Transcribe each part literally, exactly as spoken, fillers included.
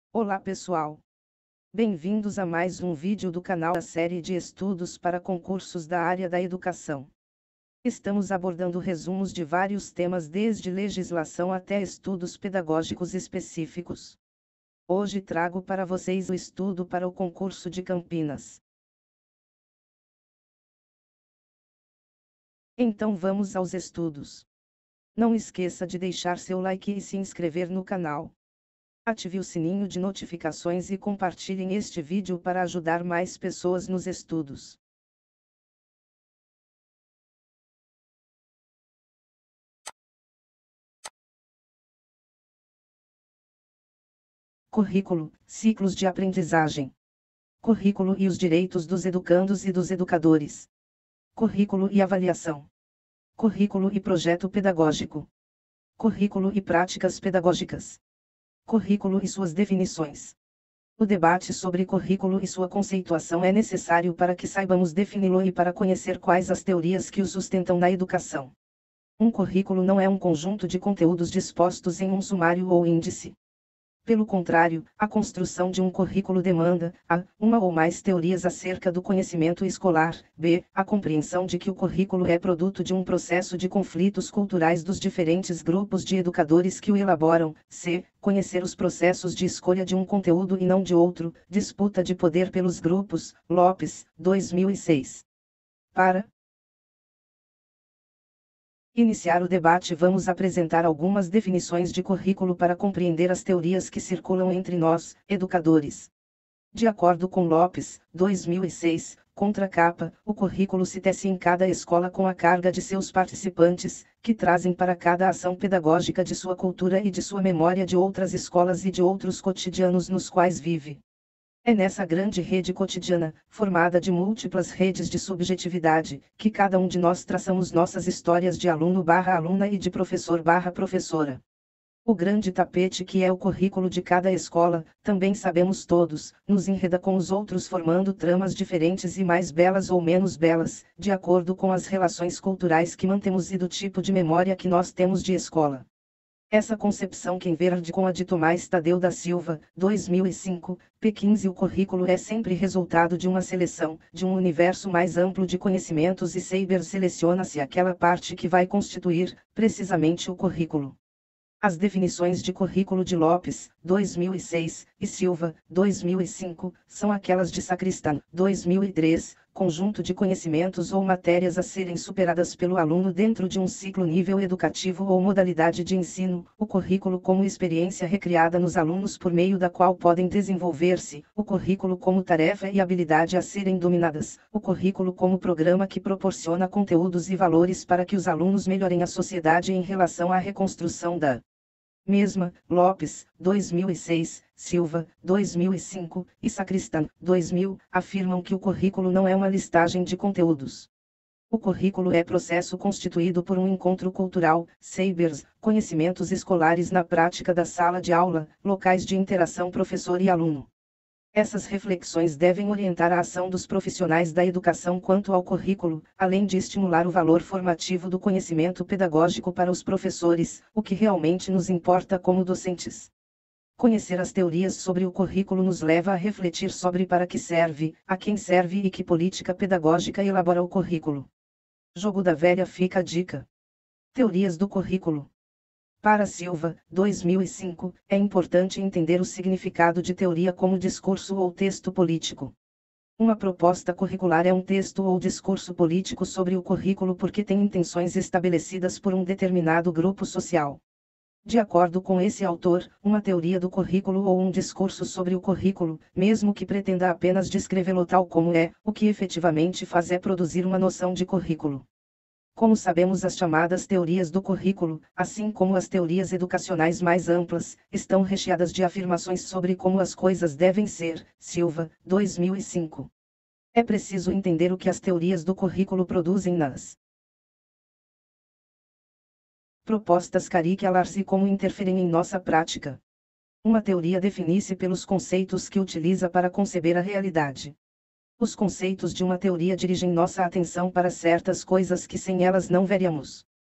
Olá pessoal! Bem-vindos a mais um vídeo do canal da série de estudos para concursos da área da educação. Estamos abordando resumos de vários temas desde legislação até estudos pedagógicos específicos. Hoje trago para vocês o estudo para o concurso de Campinas. Então vamos aos estudos. Não esqueça de deixar seu like e se inscrever no canal. Ative o sininho de notificações e compartilhem este vídeo para ajudar mais pessoas nos estudos. Currículo, ciclos de aprendizagem. Currículo e os direitos dos educandos e dos educadores. Currículo e avaliação. Currículo e projeto pedagógico. Currículo e práticas pedagógicas. Currículo e suas definições. O debate sobre currículo e sua conceituação é necessário para que saibamos defini-lo e para conhecer quais as teorias que o sustentam na educação. Um currículo não é um conjunto de conteúdos dispostos em um sumário ou índice. Pelo contrário, a construção de um currículo demanda, a, uma ou mais teorias acerca do conhecimento escolar, b, a compreensão de que o currículo é produto de um processo de conflitos culturais dos diferentes grupos de educadores que o elaboram, c, conhecer os processos de escolha de um conteúdo e não de outro, disputa de poder pelos grupos, Lopes, dois mil e seis. Para iniciar o debate, vamos apresentar algumas definições de currículo para compreender as teorias que circulam entre nós, educadores. De acordo com Lopes, dois mil e seis, contracapa, o currículo se tece em cada escola com a carga de seus participantes, que trazem para cada ação pedagógica de sua cultura e de sua memória de outras escolas e de outros cotidianos nos quais vive. É nessa grande rede cotidiana, formada de múltiplas redes de subjetividade, que cada um de nós traçamos nossas histórias de aluno barra aluna e de professor barra professora. O grande tapete que é o currículo de cada escola, também sabemos todos, nos enreda com os outros formando tramas diferentes e mais belas ou menos belas, de acordo com as relações culturais que mantemos e do tipo de memória que nós temos de escola. Essa concepção quem verde com a de Tomás Tadeu da Silva, dois mil e cinco, P quinze. O currículo é sempre resultado de uma seleção, de um universo mais amplo de conhecimentos e Seiber seleciona-se aquela parte que vai constituir, precisamente o currículo. As definições de currículo de Lopes, dois mil e seis, e Silva, dois mil e cinco, são aquelas de Sacristán, dois mil e três, conjunto de conhecimentos ou matérias a serem superadas pelo aluno dentro de um ciclo nível educativo ou modalidade de ensino, o currículo como experiência recriada nos alunos por meio da qual podem desenvolver-se, o currículo como tarefa e habilidade a serem dominadas, o currículo como programa que proporciona conteúdos e valores para que os alunos melhorem a sociedade em relação à reconstrução da mesma. Lopes, dois mil e seis, Silva, dois mil e cinco, e Sacristán, dois mil, afirmam que o currículo não é uma listagem de conteúdos. O currículo é processo constituído por um encontro cultural, Seibers, conhecimentos escolares na prática da sala de aula, locais de interação professor e aluno. Essas reflexões devem orientar a ação dos profissionais da educação quanto ao currículo, além de estimular o valor formativo do conhecimento pedagógico para os professores, o que realmente nos importa como docentes. Conhecer as teorias sobre o currículo nos leva a refletir sobre para que serve, a quem serve e que política pedagógica elabora o currículo. Jogo da velha fica a dica. Teorias do currículo. Para Silva, dois mil e cinco, é importante entender o significado de teoria como discurso ou texto político. Uma proposta curricular é um texto ou discurso político sobre o currículo porque tem intenções estabelecidas por um determinado grupo social. De acordo com esse autor, uma teoria do currículo ou um discurso sobre o currículo, mesmo que pretenda apenas descrevê-lo tal como é, o que efetivamente faz é produzir uma noção de currículo. Como sabemos, as chamadas teorias do currículo, assim como as teorias educacionais mais amplas, estão recheadas de afirmações sobre como as coisas devem ser. Silva, dois mil e cinco. É preciso entender o que as teorias do currículo produzem nas propostas curriculares e como interferem em nossa prática. Uma teoria define-se pelos conceitos que utiliza para conceber a realidade. Os conceitos de uma teoria dirigem nossa atenção para certas coisas que sem elas não veríamos.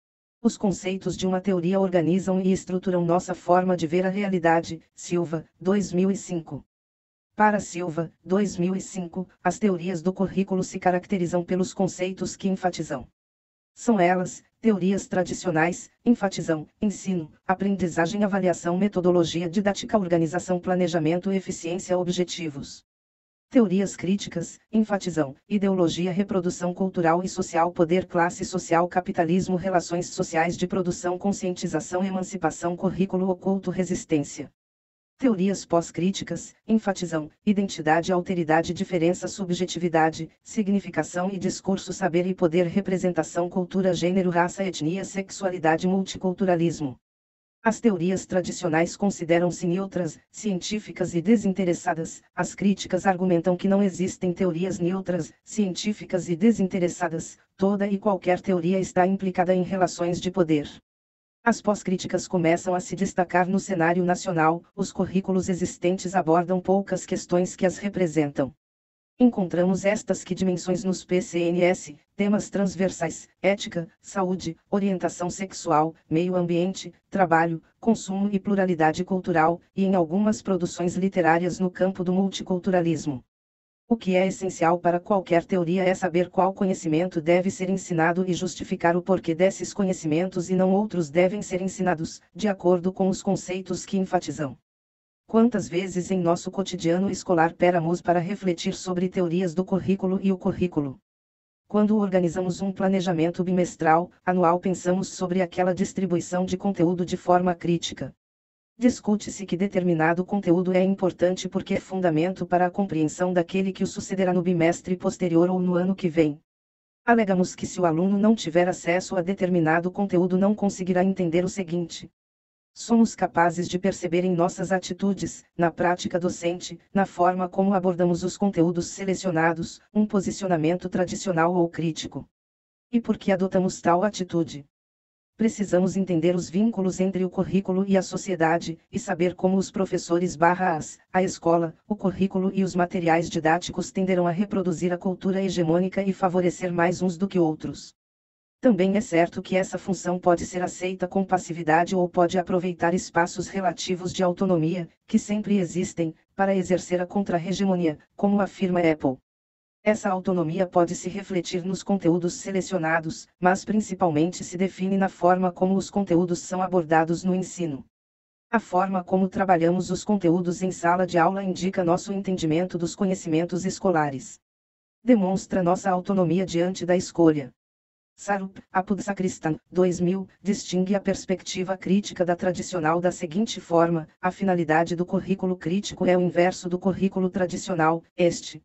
Os conceitos de uma teoria organizam e estruturam nossa forma de ver a realidade. Silva, dois mil e cinco. Para Silva, dois mil e cinco, as teorias do currículo se caracterizam pelos conceitos que enfatizam. São elas, teorias tradicionais, enfatizam, ensino, aprendizagem, avaliação, metodologia didática, organização, planejamento, eficiência, objetivos. Teorias críticas, enfatizam, ideologia, reprodução cultural e social, poder, classe social, capitalismo, relações sociais de produção, conscientização, emancipação, currículo oculto, resistência. Teorias pós-críticas, enfatizam, identidade, alteridade, diferença, subjetividade, significação e discurso, saber e poder, representação, cultura, gênero, raça, etnia, sexualidade, multiculturalismo. As teorias tradicionais consideram-se neutras, científicas e desinteressadas. As críticas argumentam que não existem teorias neutras, científicas e desinteressadas. Toda e qualquer teoria está implicada em relações de poder. As pós-críticas começam a se destacar no cenário nacional. Os currículos existentes abordam poucas questões que as representam. Encontramos estas que dimensões nos P C N S, temas transversais, ética, saúde, orientação sexual, meio ambiente, trabalho, consumo e pluralidade cultural, e em algumas produções literárias no campo do multiculturalismo. O que é essencial para qualquer teoria é saber qual conhecimento deve ser ensinado e justificar o porquê desses conhecimentos e não outros devem ser ensinados, de acordo com os conceitos que enfatizam. Quantas vezes em nosso cotidiano escolar paramos para refletir sobre teorias do currículo e o currículo? Quando organizamos um planejamento bimestral, anual, pensamos sobre aquela distribuição de conteúdo de forma crítica. Discute-se que determinado conteúdo é importante porque é fundamento para a compreensão daquele que o sucederá no bimestre posterior ou no ano que vem. Alegamos que se o aluno não tiver acesso a determinado conteúdo não conseguirá entender o seguinte. Somos capazes de perceber em nossas atitudes, na prática docente, na forma como abordamos os conteúdos selecionados, um posicionamento tradicional ou crítico. E por que adotamos tal atitude? Precisamos entender os vínculos entre o currículo e a sociedade, e saber como os professores barra as, a escola, o currículo e os materiais didáticos tenderão a reproduzir a cultura hegemônica e favorecer mais uns do que outros. Também é certo que essa função pode ser aceita com passividade ou pode aproveitar espaços relativos de autonomia, que sempre existem, para exercer a contra-hegemonia, como afirma Apple. Essa autonomia pode se refletir nos conteúdos selecionados, mas principalmente se define na forma como os conteúdos são abordados no ensino. A forma como trabalhamos os conteúdos em sala de aula indica nosso entendimento dos conhecimentos escolares. Demonstra nossa autonomia diante da escolha. Sarup, Apodhsakristan, dois mil, distingue a perspectiva crítica da tradicional da seguinte forma: a finalidade do currículo crítico é o inverso do currículo tradicional. Este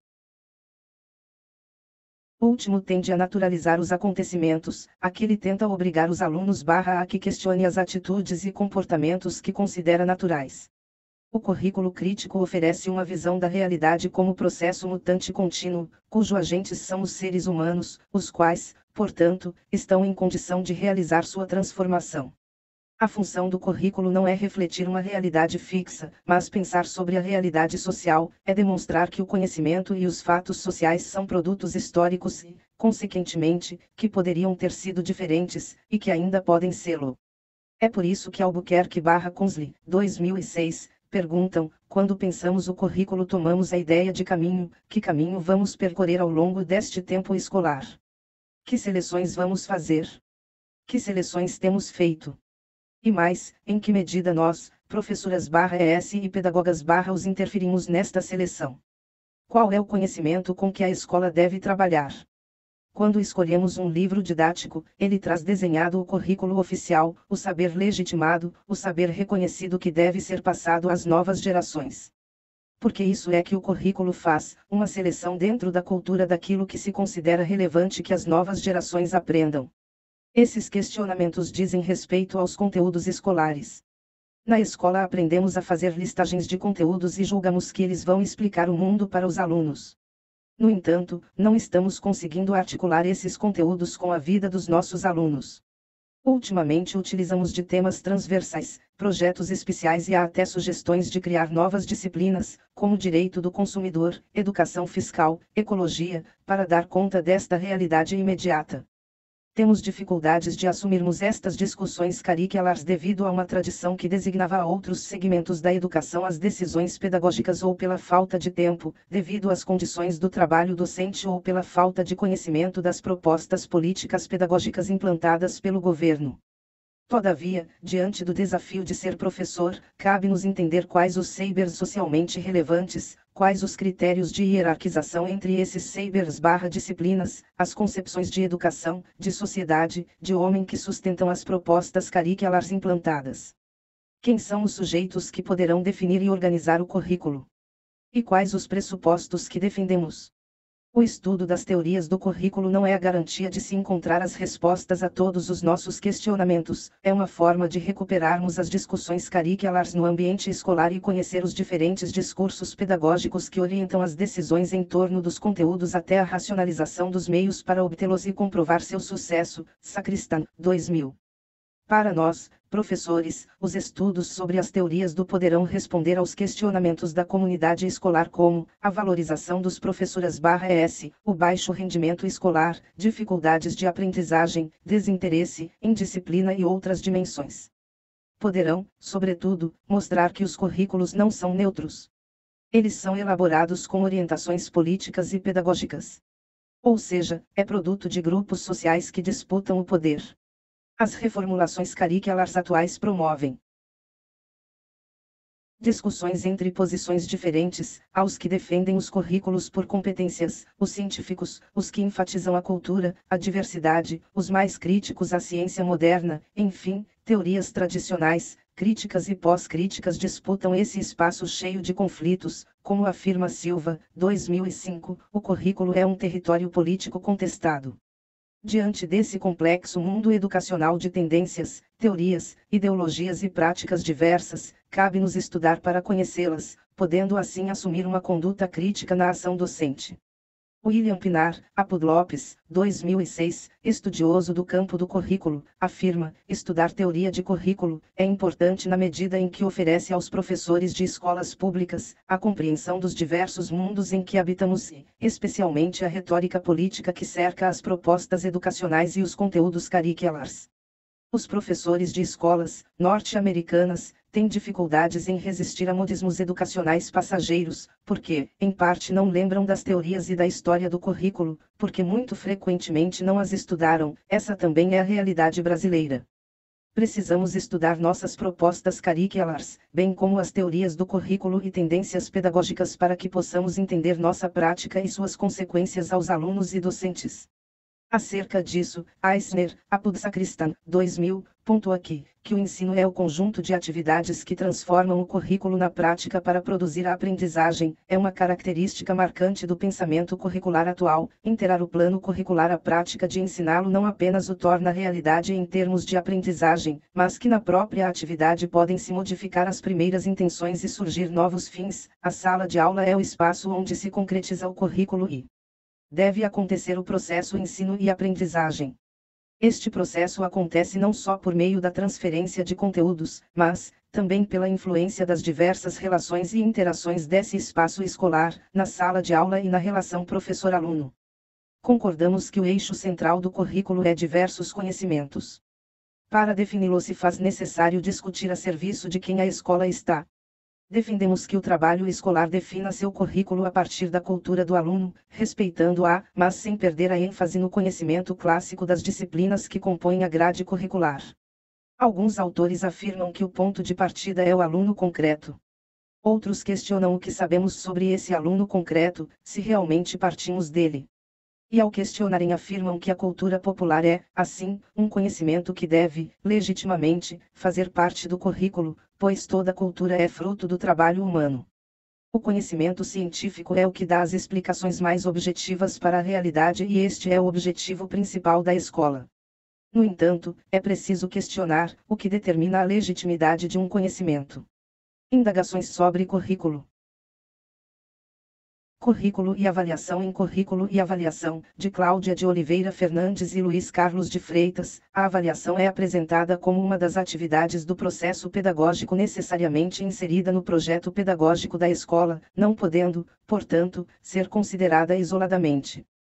último tende a naturalizar os acontecimentos, aquele tenta obrigar os alunos barra a que questione as atitudes e comportamentos que considera naturais. O currículo crítico oferece uma visão da realidade como processo mutante contínuo, cujo agentes são os seres humanos, os quais, portanto, estão em condição de realizar sua transformação. A função do currículo não é refletir uma realidade fixa, mas pensar sobre a realidade social, é demonstrar que o conhecimento e os fatos sociais são produtos históricos e, consequentemente, que poderiam ter sido diferentes, e que ainda podem sê-lo. É por isso que Albuquerque barra Consley, dois mil e seis, perguntam, quando pensamos o currículo tomamos a ideia de caminho, que caminho vamos percorrer ao longo deste tempo escolar? Que seleções vamos fazer? Que seleções temos feito? E mais, em que medida nós, professoras barra E S e pedagogas barra os interferimos nesta seleção? Qual é o conhecimento com que a escola deve trabalhar? Quando escolhemos um livro didático, ele traz desenhado o currículo oficial, o saber legitimado, o saber reconhecido que deve ser passado às novas gerações. Porque isso é que o currículo faz, uma seleção dentro da cultura daquilo que se considera relevante que as novas gerações aprendam. Esses questionamentos dizem respeito aos conteúdos escolares. Na escola aprendemos a fazer listagens de conteúdos e julgamos que eles vão explicar o mundo para os alunos. No entanto, não estamos conseguindo articular esses conteúdos com a vida dos nossos alunos. Ultimamente utilizamos de temas transversais, projetos especiais e há até sugestões de criar novas disciplinas, como direito do consumidor, educação fiscal, ecologia, para dar conta desta realidade imediata. Temos dificuldades de assumirmos estas discussões curriculares devido a uma tradição que designava a outros segmentos da educação as decisões pedagógicas ou pela falta de tempo, devido às condições do trabalho docente ou pela falta de conhecimento das propostas políticas pedagógicas implantadas pelo governo. Todavia, diante do desafio de ser professor, cabe-nos entender quais os sabers socialmente relevantes, quais os critérios de hierarquização entre esses sabers barra disciplinas, as concepções de educação, de sociedade, de homem que sustentam as propostas curriculares implantadas. Quem são os sujeitos que poderão definir e organizar o currículo? E quais os pressupostos que defendemos? O estudo das teorias do currículo não é a garantia de se encontrar as respostas a todos os nossos questionamentos, é uma forma de recuperarmos as discussões curriculares no ambiente escolar e conhecer os diferentes discursos pedagógicos que orientam as decisões em torno dos conteúdos até a racionalização dos meios para obtê-los e comprovar seu sucesso. Sacristan, dois mil. Para nós, professores, os estudos sobre as teorias do poderão responder aos questionamentos da comunidade escolar como, a valorização dos professores/es, o baixo rendimento escolar, dificuldades de aprendizagem, desinteresse, indisciplina e outras dimensões. Poderão, sobretudo, mostrar que os currículos não são neutros. Eles são elaborados com orientações políticas e pedagógicas. Ou seja, é produto de grupos sociais que disputam o poder. As reformulações curriculares atuais promovem discussões entre posições diferentes, aos que defendem os currículos por competências, os científicos, os que enfatizam a cultura, a diversidade, os mais críticos à ciência moderna, enfim, teorias tradicionais, críticas e pós-críticas disputam esse espaço cheio de conflitos, como afirma Silva, dois mil e cinco, o currículo é um território político contestado. Diante desse complexo mundo educacional de tendências, teorias, ideologias e práticas diversas, cabe-nos estudar para conhecê-las, podendo assim assumir uma conduta crítica na ação docente. William Pinar, Apud Lopes, dois mil e seis, estudioso do campo do currículo, afirma: estudar teoria de currículo é importante na medida em que oferece aos professores de escolas públicas a compreensão dos diversos mundos em que habitamos e, especialmente, a retórica política que cerca as propostas educacionais e os conteúdos curriculares. Os professores de escolas norte-americanas têm dificuldades em resistir a modismos educacionais passageiros, porque, em parte, não lembram das teorias e da história do currículo, porque muito frequentemente não as estudaram. Essa também é a realidade brasileira. Precisamos estudar nossas propostas curriculares, bem como as teorias do currículo e tendências pedagógicas para que possamos entender nossa prática e suas consequências aos alunos e docentes. Acerca disso, Eisner, Apud Sacristan, dois mil, pontua aqui, que o ensino é o conjunto de atividades que transformam o currículo na prática para produzir a aprendizagem, é uma característica marcante do pensamento curricular atual. Interar o plano curricular à prática de ensiná-lo não apenas o torna realidade em termos de aprendizagem, mas que na própria atividade podem se modificar as primeiras intenções e surgir novos fins. A sala de aula é o espaço onde se concretiza o currículo e deve acontecer o processo ensino e aprendizagem. Este processo acontece não só por meio da transferência de conteúdos, mas, também pela influência das diversas relações e interações desse espaço escolar, na sala de aula e na relação professor-aluno. Concordamos que o eixo central do currículo é diversos conhecimentos. Para defini-lo se faz necessário discutir a serviço de quem a escola está. Defendemos que o trabalho escolar defina seu currículo a partir da cultura do aluno, respeitando-a, mas sem perder a ênfase no conhecimento clássico das disciplinas que compõem a grade curricular. Alguns autores afirmam que o ponto de partida é o aluno concreto. Outros questionam o que sabemos sobre esse aluno concreto, se realmente partimos dele. E ao questionarem afirmam que a cultura popular é, assim, um conhecimento que deve, legitimamente, fazer parte do currículo, pois toda cultura é fruto do trabalho humano. O conhecimento científico é o que dá as explicações mais objetivas para a realidade e este é o objetivo principal da escola. No entanto, é preciso questionar o que determina a legitimidade de um conhecimento. Indagações sobre currículo. Currículo e Avaliação em Currículo e Avaliação, de Cláudia de Oliveira Fernandes e Luiz Carlos de Freitas. A avaliação é apresentada como uma das atividades do processo pedagógico necessariamente inserida no projeto pedagógico da escola, não podendo, portanto, ser considerada isoladamente.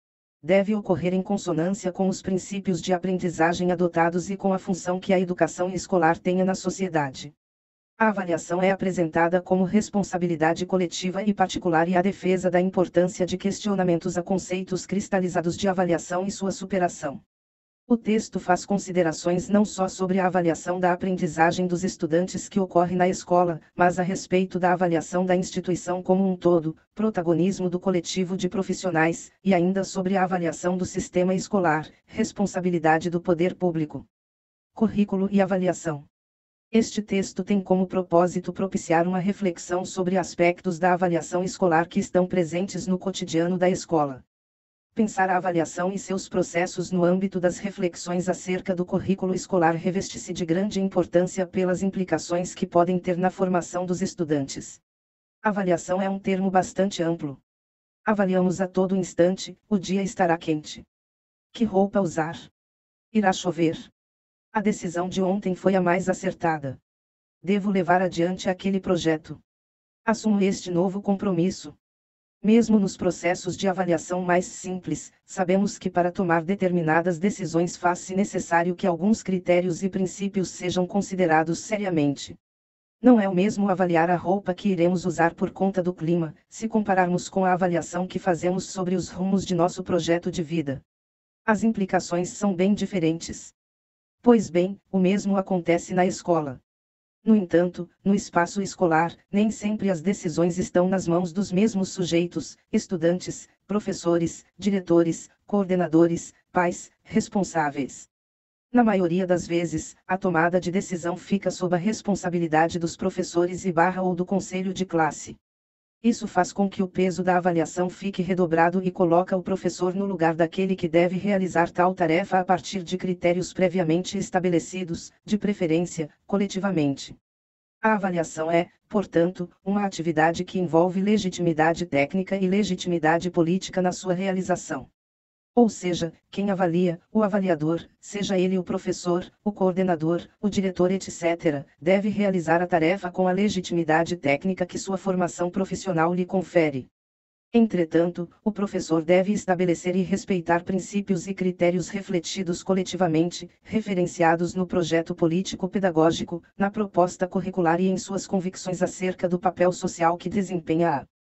deve ocorrer em consonância com os princípios de aprendizagem adotados e com a função que a educação escolar tenha na sociedade. A avaliação é apresentada como responsabilidade coletiva e particular e a defesa da importância de questionamentos a conceitos cristalizados de avaliação e sua superação. O texto faz considerações não só sobre a avaliação da aprendizagem dos estudantes que ocorre na escola, mas a respeito da avaliação da instituição como um todo, protagonismo do coletivo de profissionais, e ainda sobre a avaliação do sistema escolar, responsabilidade do poder público. Currículo e avaliação. Este texto tem como propósito propiciar uma reflexão sobre aspectos da avaliação escolar que estão presentes no cotidiano da escola. Pensar a avaliação e seus processos no âmbito das reflexões acerca do currículo escolar reveste-se de grande importância pelas implicações que podem ter na formação dos estudantes. Avaliação é um termo bastante amplo. Avaliamos a todo instante: o dia estará quente. Que roupa usar? Irá chover? A decisão de ontem foi a mais acertada. Devo levar adiante aquele projeto. Assumo este novo compromisso. Mesmo nos processos de avaliação mais simples, sabemos que para tomar determinadas decisões faz-se necessário que alguns critérios e princípios sejam considerados seriamente. Não é o mesmo avaliar a roupa que iremos usar por conta do clima, se compararmos com a avaliação que fazemos sobre os rumos de nosso projeto de vida. As implicações são bem diferentes. Pois bem, o mesmo acontece na escola. No entanto, no espaço escolar, nem sempre as decisões estão nas mãos dos mesmos sujeitos: estudantes, professores, diretores, coordenadores, pais, responsáveis. Na maioria das vezes, a tomada de decisão fica sob a responsabilidade dos professores e barra ou do conselho de classe. Isso faz com que o peso da avaliação fique redobrado e coloca o professor no lugar daquele que deve realizar tal tarefa a partir de critérios previamente estabelecidos, de preferência, coletivamente. A avaliação é, portanto, uma atividade que envolve legitimidade técnica e legitimidade política na sua realização. Ou seja, quem avalia, o avaliador, seja ele o professor, o coordenador, o diretor, etcétera, deve realizar a tarefa com a legitimidade técnica que sua formação profissional lhe confere. Entretanto, o professor deve estabelecer e respeitar princípios e critérios refletidos coletivamente, referenciados no projeto político-pedagógico, na proposta curricular e em suas convicções acerca do papel social que desempenha a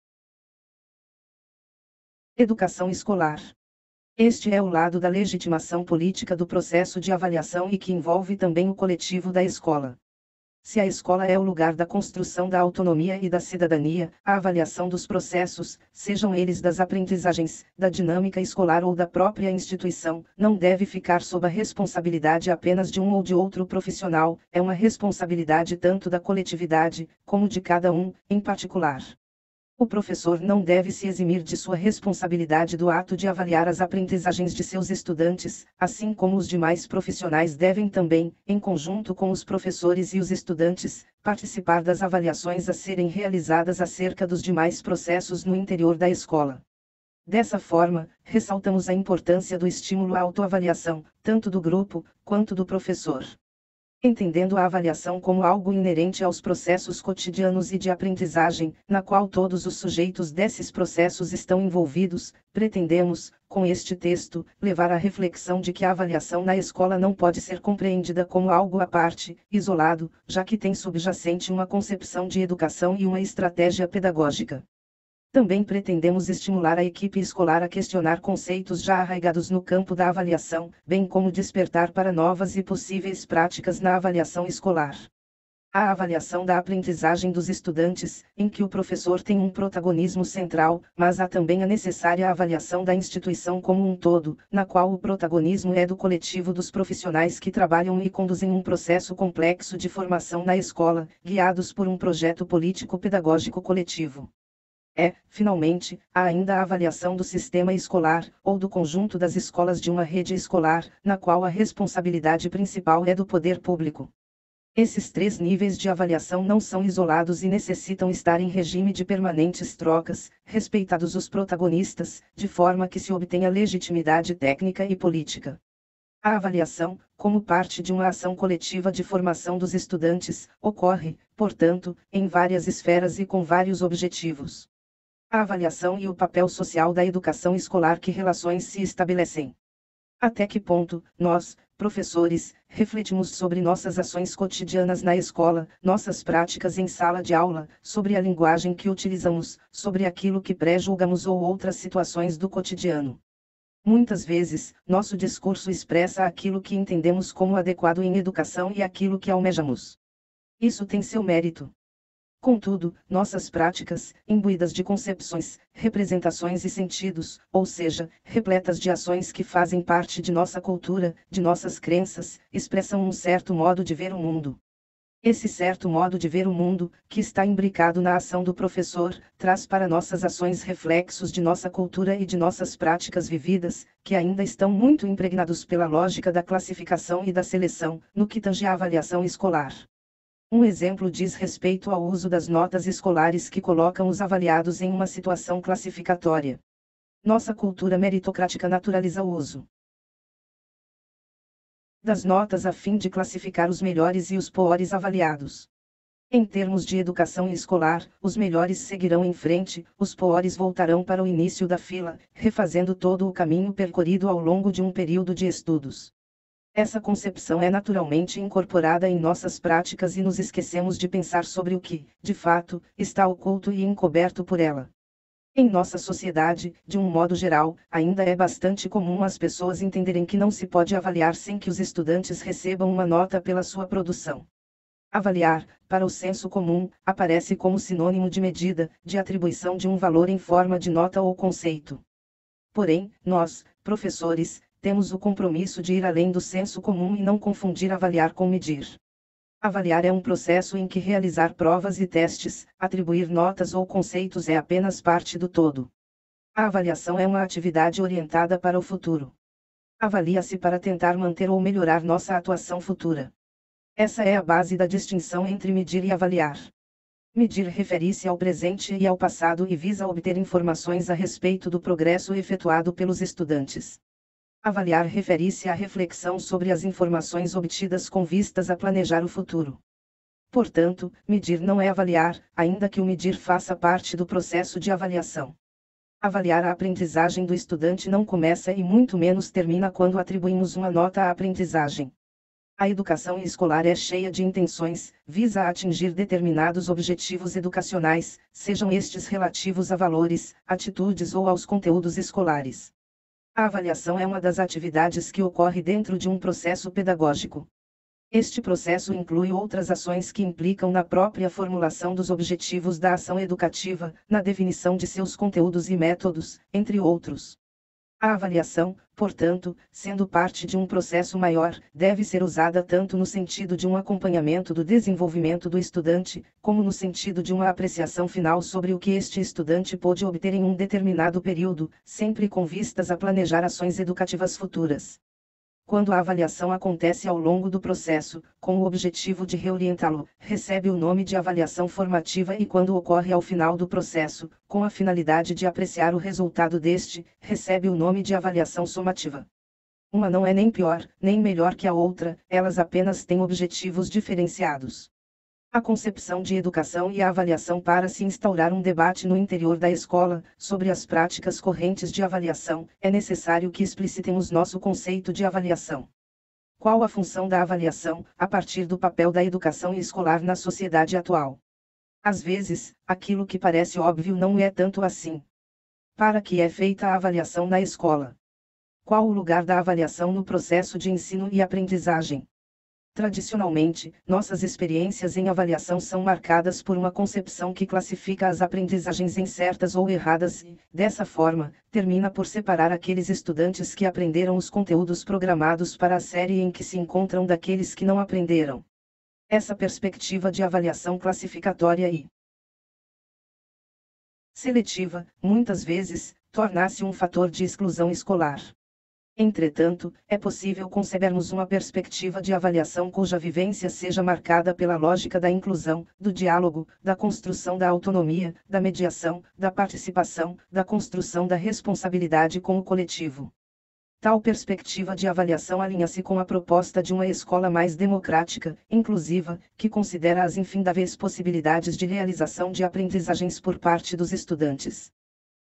educação escolar. Este é o lado da legitimação política do processo de avaliação e que envolve também o coletivo da escola. Se a escola é o lugar da construção da autonomia e da cidadania, a avaliação dos processos, sejam eles das aprendizagens, da dinâmica escolar ou da própria instituição, não deve ficar sob a responsabilidade apenas de um ou de outro profissional, é uma responsabilidade tanto da coletividade, como de cada um, em particular. O professor não deve se eximir de sua responsabilidade do ato de avaliar as aprendizagens de seus estudantes, assim como os demais profissionais devem também, em conjunto com os professores e os estudantes, participar das avaliações a serem realizadas acerca dos demais processos no interior da escola. Dessa forma, ressaltamos a importância do estímulo à autoavaliação, tanto do grupo, quanto do professor. Entendendo a avaliação como algo inerente aos processos cotidianos e de aprendizagem, na qual todos os sujeitos desses processos estão envolvidos, pretendemos, com este texto, levar à reflexão de que a avaliação na escola não pode ser compreendida como algo à parte, isolado, já que tem subjacente uma concepção de educação e uma estratégia pedagógica. Também pretendemos estimular a equipe escolar a questionar conceitos já arraigados no campo da avaliação, bem como despertar para novas e possíveis práticas na avaliação escolar. A avaliação da aprendizagem dos estudantes, em que o professor tem um protagonismo central, mas há também a necessária avaliação da instituição como um todo, na qual o protagonismo é do coletivo dos profissionais que trabalham e conduzem um processo complexo de formação na escola, guiados por um projeto político-pedagógico coletivo. É, finalmente, há ainda a avaliação do sistema escolar, ou do conjunto das escolas de uma rede escolar, na qual a responsabilidade principal é do poder público. Esses três níveis de avaliação não são isolados e necessitam estar em regime de permanentes trocas, respeitados os protagonistas, de forma que se obtenha legitimidade técnica e política. A avaliação, como parte de uma ação coletiva de formação dos estudantes, ocorre, portanto, em várias esferas e com vários objetivos. A avaliação e o papel social da educação escolar. Que relações se estabelecem? Até que ponto, nós, professores, refletimos sobre nossas ações cotidianas na escola, nossas práticas em sala de aula, sobre a linguagem que utilizamos, sobre aquilo que pré-julgamos ou outras situações do cotidiano. Muitas vezes, nosso discurso expressa aquilo que entendemos como adequado em educação e aquilo que almejamos. Isso tem seu mérito. Contudo, nossas práticas, imbuídas de concepções, representações e sentidos, ou seja, repletas de ações que fazem parte de nossa cultura, de nossas crenças, expressam um certo modo de ver o mundo. Esse certo modo de ver o mundo, que está imbricado na ação do professor, traz para nossas ações reflexos de nossa cultura e de nossas práticas vividas, que ainda estão muito impregnados pela lógica da classificação e da seleção, no que tange à avaliação escolar. Um exemplo diz respeito ao uso das notas escolares que colocam os avaliados em uma situação classificatória. Nossa cultura meritocrática naturaliza o uso das notas a fim de classificar os melhores e os piores avaliados. Em termos de educação escolar, os melhores seguirão em frente, os piores voltarão para o início da fila, refazendo todo o caminho percorrido ao longo de um período de estudos. Essa concepção é naturalmente incorporada em nossas práticas e nos esquecemos de pensar sobre o que, de fato, está oculto e encoberto por ela. Em nossa sociedade, de um modo geral, ainda é bastante comum as pessoas entenderem que não se pode avaliar sem que os estudantes recebam uma nota pela sua produção. Avaliar, para o senso comum, aparece como sinônimo de medida, de atribuição de um valor em forma de nota ou conceito. Porém, nós, professores, temos o compromisso de ir além do senso comum e não confundir avaliar com medir. Avaliar é um processo em que realizar provas e testes, atribuir notas ou conceitos é apenas parte do todo. A avaliação é uma atividade orientada para o futuro. Avalia-se para tentar manter ou melhorar nossa atuação futura. Essa é a base da distinção entre medir e avaliar. Medir refere-se ao presente e ao passado e visa obter informações a respeito do progresso efetuado pelos estudantes. Avaliar refere-se à reflexão sobre as informações obtidas com vistas a planejar o futuro. Portanto, medir não é avaliar, ainda que o medir faça parte do processo de avaliação. Avaliar a aprendizagem do estudante não começa e muito menos termina quando atribuímos uma nota à aprendizagem. A educação escolar é cheia de intenções, visa atingir determinados objetivos educacionais, sejam estes relativos a valores, atitudes ou aos conteúdos escolares. A avaliação é uma das atividades que ocorre dentro de um processo pedagógico. Este processo inclui outras ações que implicam na própria formulação dos objetivos da ação educativa, na definição de seus conteúdos e métodos, entre outros. A avaliação, portanto, sendo parte de um processo maior, deve ser usada tanto no sentido de um acompanhamento do desenvolvimento do estudante, como no sentido de uma apreciação final sobre o que este estudante pôde obter em um determinado período, sempre com vistas a planejar ações educativas futuras. Quando a avaliação acontece ao longo do processo, com o objetivo de reorientá-lo, recebe o nome de avaliação formativa e quando ocorre ao final do processo, com a finalidade de apreciar o resultado deste, recebe o nome de avaliação somativa. Uma não é nem pior, nem melhor que a outra, elas apenas têm objetivos diferenciados. A concepção de educação e a avaliação. Para se instaurar um debate no interior da escola, sobre as práticas correntes de avaliação, é necessário que explicitemos nosso conceito de avaliação. Qual a função da avaliação, a partir do papel da educação escolar na sociedade atual? Às vezes, aquilo que parece óbvio não é tanto assim. Para que é feita a avaliação na escola? Qual o lugar da avaliação no processo de ensino e aprendizagem? Tradicionalmente, nossas experiências em avaliação são marcadas por uma concepção que classifica as aprendizagens em certas ou erradas e, dessa forma, termina por separar aqueles estudantes que aprenderam os conteúdos programados para a série em que se encontram daqueles que não aprenderam. Essa perspectiva de avaliação classificatória e seletiva, muitas vezes, torna-se um fator de exclusão escolar. Entretanto, é possível concebermos uma perspectiva de avaliação cuja vivência seja marcada pela lógica da inclusão, do diálogo, da construção da autonomia, da mediação, da participação, da construção da responsabilidade com o coletivo. Tal perspectiva de avaliação alinha-se com a proposta de uma escola mais democrática, inclusiva, que considera as infindáveis possibilidades de realização de aprendizagens por parte dos estudantes.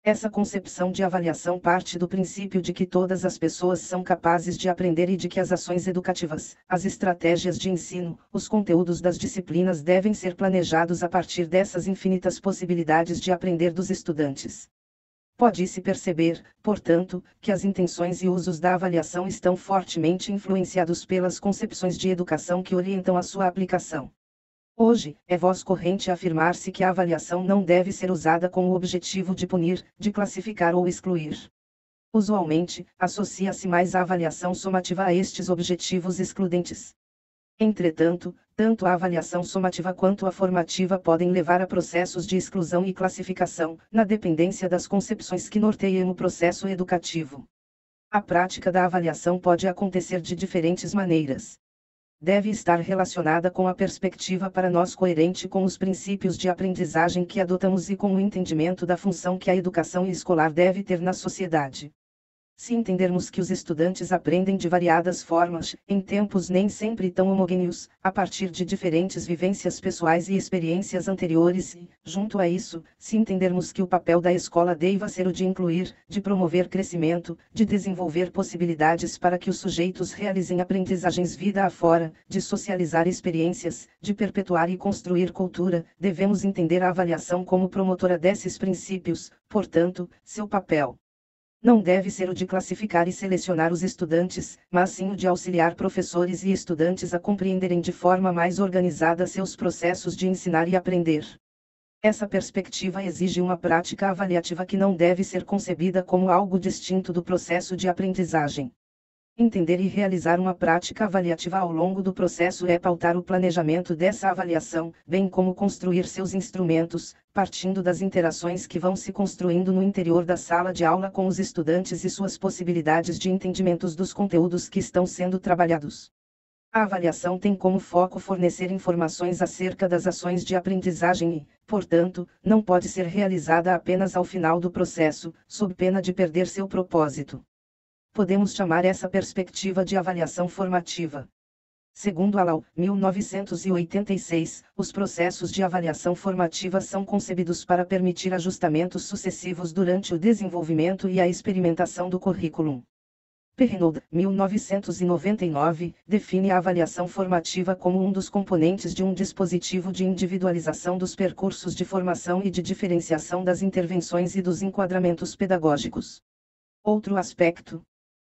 Essa concepção de avaliação parte do princípio de que todas as pessoas são capazes de aprender e de que as ações educativas, as estratégias de ensino, os conteúdos das disciplinas devem ser planejados a partir dessas infinitas possibilidades de aprender dos estudantes. Pode-se perceber, portanto, que as intenções e usos da avaliação estão fortemente influenciados pelas concepções de educação que orientam a sua aplicação. Hoje, é voz corrente afirmar-se que a avaliação não deve ser usada com o objetivo de punir, de classificar ou excluir. Usualmente, associa-se mais a avaliação somativa a estes objetivos excludentes. Entretanto, tanto a avaliação somativa quanto a formativa podem levar a processos de exclusão e classificação, na dependência das concepções que norteiam o processo educativo. A prática da avaliação pode acontecer de diferentes maneiras. Deve estar relacionada com a perspectiva para nós coerente com os princípios de aprendizagem que adotamos e com o entendimento da função que a educação escolar deve ter na sociedade. Se entendermos que os estudantes aprendem de variadas formas, em tempos nem sempre tão homogêneos, a partir de diferentes vivências pessoais e experiências anteriores e, junto a isso, se entendermos que o papel da escola deva ser o de incluir, de promover crescimento, de desenvolver possibilidades para que os sujeitos realizem aprendizagens vida afora, de socializar experiências, de perpetuar e construir cultura, devemos entender a avaliação como promotora desses princípios, portanto, seu papel não deve ser o de classificar e selecionar os estudantes, mas sim o de auxiliar professores e estudantes a compreenderem de forma mais organizada seus processos de ensinar e aprender. Essa perspectiva exige uma prática avaliativa que não deve ser concebida como algo distinto do processo de aprendizagem. Entender e realizar uma prática avaliativa ao longo do processo é pautar o planejamento dessa avaliação, bem como construir seus instrumentos, partindo das interações que vão se construindo no interior da sala de aula com os estudantes e suas possibilidades de entendimentos dos conteúdos que estão sendo trabalhados. A avaliação tem como foco fornecer informações acerca das ações de aprendizagem e, portanto, não pode ser realizada apenas ao final do processo, sob pena de perder seu propósito. Podemos chamar essa perspectiva de avaliação formativa. Segundo Allau, mil novecentos e oitenta e seis, os processos de avaliação formativa são concebidos para permitir ajustamentos sucessivos durante o desenvolvimento e a experimentação do currículo. Perrinold, mil novecentos e noventa e nove, define a avaliação formativa como um dos componentes de um dispositivo de individualização dos percursos de formação e de diferenciação das intervenções e dos enquadramentos pedagógicos. Outro aspecto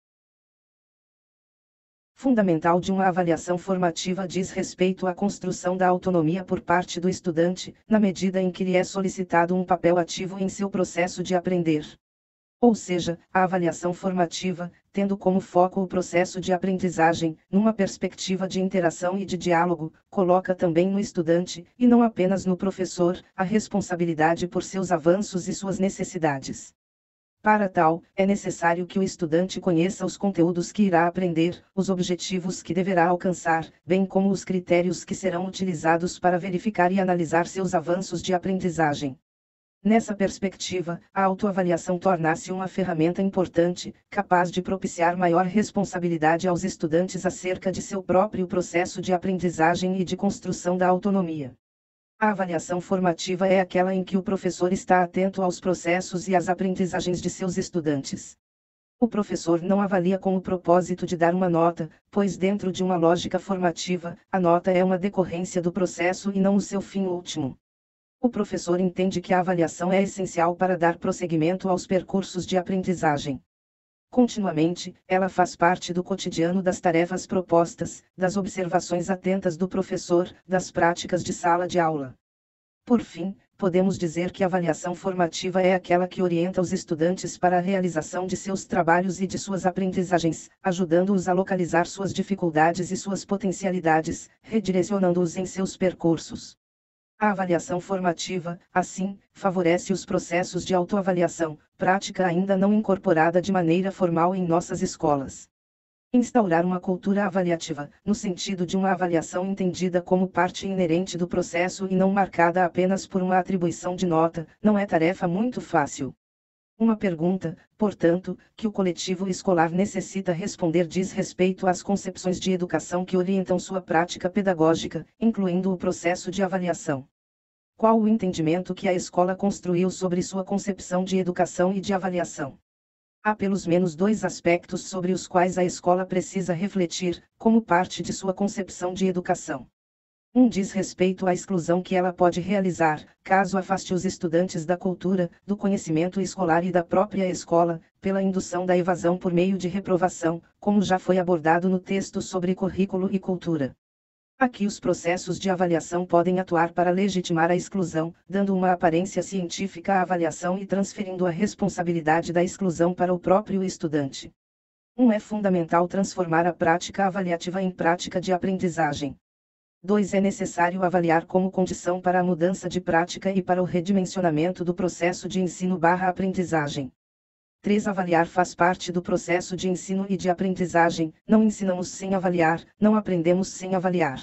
fundamental de uma avaliação formativa diz respeito à construção da autonomia por parte do estudante, na medida em que lhe é solicitado um papel ativo em seu processo de aprender. Ou seja, a avaliação formativa, tendo como foco o processo de aprendizagem, numa perspectiva de interação e de diálogo, coloca também no estudante, e não apenas no professor, a responsabilidade por seus avanços e suas necessidades. Para tal, é necessário que o estudante conheça os conteúdos que irá aprender, os objetivos que deverá alcançar, bem como os critérios que serão utilizados para verificar e analisar seus avanços de aprendizagem. Nessa perspectiva, a autoavaliação torna-se uma ferramenta importante, capaz de propiciar maior responsabilidade aos estudantes acerca de seu próprio processo de aprendizagem e de construção da autonomia. A avaliação formativa é aquela em que o professor está atento aos processos e às aprendizagens de seus estudantes. O professor não avalia com o propósito de dar uma nota, pois dentro de uma lógica formativa, a nota é uma decorrência do processo e não o seu fim último. O professor entende que a avaliação é essencial para dar prosseguimento aos percursos de aprendizagem. Continuamente, ela faz parte do cotidiano das tarefas propostas, das observações atentas do professor, das práticas de sala de aula. Por fim, podemos dizer que a avaliação formativa é aquela que orienta os estudantes para a realização de seus trabalhos e de suas aprendizagens, ajudando-os a localizar suas dificuldades e suas potencialidades, redirecionando-os em seus percursos. A avaliação formativa, assim, favorece os processos de autoavaliação, prática ainda não incorporada de maneira formal em nossas escolas. Instaurar uma cultura avaliativa, no sentido de uma avaliação entendida como parte inerente do processo e não marcada apenas por uma atribuição de nota, não é tarefa muito fácil. Uma pergunta, portanto, que o coletivo escolar necessita responder diz respeito às concepções de educação que orientam sua prática pedagógica, incluindo o processo de avaliação. Qual o entendimento que a escola construiu sobre sua concepção de educação e de avaliação? Há pelos menos dois aspectos sobre os quais a escola precisa refletir, como parte de sua concepção de educação. Um diz respeito à exclusão que ela pode realizar, caso afaste os estudantes da cultura, do conhecimento escolar e da própria escola, pela indução da evasão por meio de reprovação, como já foi abordado no texto sobre currículo e cultura. Aqui os processos de avaliação podem atuar para legitimar a exclusão, dando uma aparência científica à avaliação e transferindo a responsabilidade da exclusão para o próprio estudante. um É fundamental transformar a prática avaliativa em prática de aprendizagem. dois É necessário avaliar como condição para a mudança de prática e para o redimensionamento do processo de ensino/aprendizagem. três Avaliar faz parte do processo de ensino e de aprendizagem, não ensinamos sem avaliar, não aprendemos sem avaliar.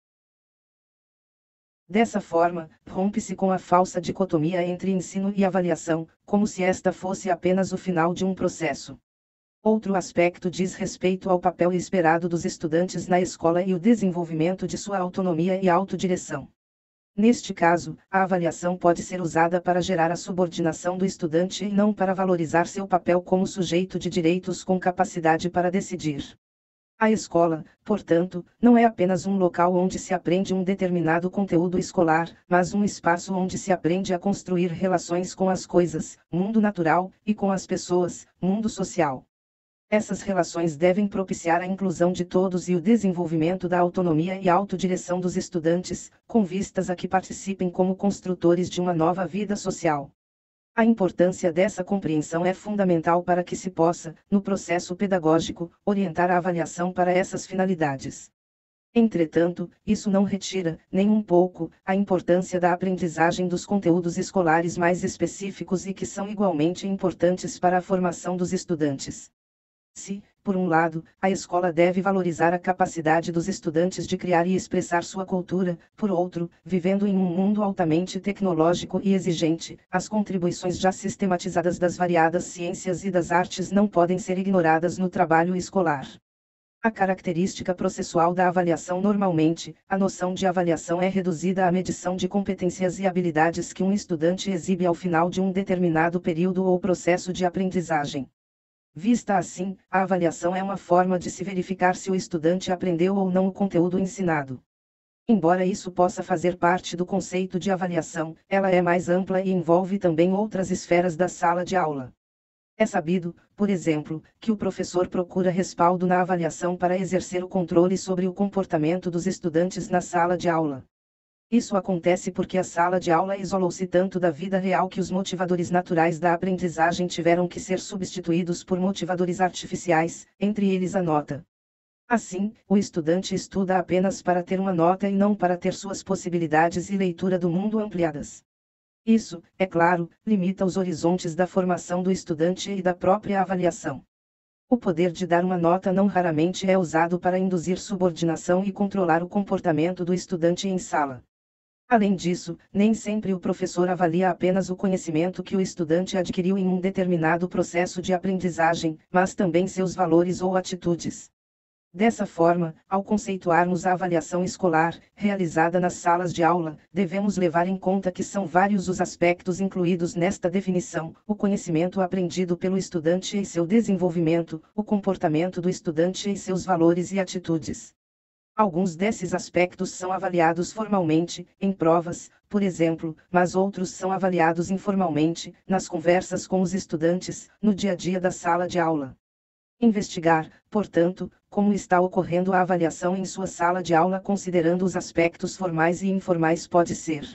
Dessa forma, rompe-se com a falsa dicotomia entre ensino e avaliação, como se esta fosse apenas o final de um processo. Outro aspecto diz respeito ao papel esperado dos estudantes na escola e o desenvolvimento de sua autonomia e autodireção. Neste caso, a avaliação pode ser usada para gerar a subordinação do estudante e não para valorizar seu papel como sujeito de direitos com capacidade para decidir. A escola, portanto, não é apenas um local onde se aprende um determinado conteúdo escolar, mas um espaço onde se aprende a construir relações com as coisas, mundo natural, e com as pessoas, mundo social. Essas relações devem propiciar a inclusão de todos e o desenvolvimento da autonomia e autodireção dos estudantes, com vistas a que participem como construtores de uma nova vida social. A importância dessa compreensão é fundamental para que se possa, no processo pedagógico, orientar a avaliação para essas finalidades. Entretanto, isso não retira, nem um pouco, a importância da aprendizagem dos conteúdos escolares mais específicos e que são igualmente importantes para a formação dos estudantes. Se, por um lado, a escola deve valorizar a capacidade dos estudantes de criar e expressar sua cultura, por outro, vivendo em um mundo altamente tecnológico e exigente, as contribuições já sistematizadas das variadas ciências e das artes não podem ser ignoradas no trabalho escolar. A característica processual da avaliação normalmente, a noção de avaliação é reduzida à medição de competências e habilidades que um estudante exibe ao final de um determinado período ou processo de aprendizagem. Vista assim, a avaliação é uma forma de se verificar se o estudante aprendeu ou não o conteúdo ensinado. Embora isso possa fazer parte do conceito de avaliação, ela é mais ampla e envolve também outras esferas da sala de aula. É sabido, por exemplo, que o professor procura respaldo na avaliação para exercer o controle sobre o comportamento dos estudantes na sala de aula. Isso acontece porque a sala de aula isolou-se tanto da vida real que os motivadores naturais da aprendizagem tiveram que ser substituídos por motivadores artificiais, entre eles a nota. Assim, o estudante estuda apenas para ter uma nota e não para ter suas possibilidades e leitura do mundo ampliadas. Isso, é claro, limita os horizontes da formação do estudante e da própria avaliação. O poder de dar uma nota não raramente é usado para induzir subordinação e controlar o comportamento do estudante em sala. Além disso, nem sempre o professor avalia apenas o conhecimento que o estudante adquiriu em um determinado processo de aprendizagem, mas também seus valores ou atitudes. Dessa forma, ao conceituarmos a avaliação escolar, realizada nas salas de aula, devemos levar em conta que são vários os aspectos incluídos nesta definição: o conhecimento aprendido pelo estudante e seu desenvolvimento, o comportamento do estudante e seus valores e atitudes. Alguns desses aspectos são avaliados formalmente, em provas, por exemplo, mas outros são avaliados informalmente, nas conversas com os estudantes, no dia a dia da sala de aula. Investigar, portanto, como está ocorrendo a avaliação em sua sala de aula considerando os aspectos formais e informais pode ser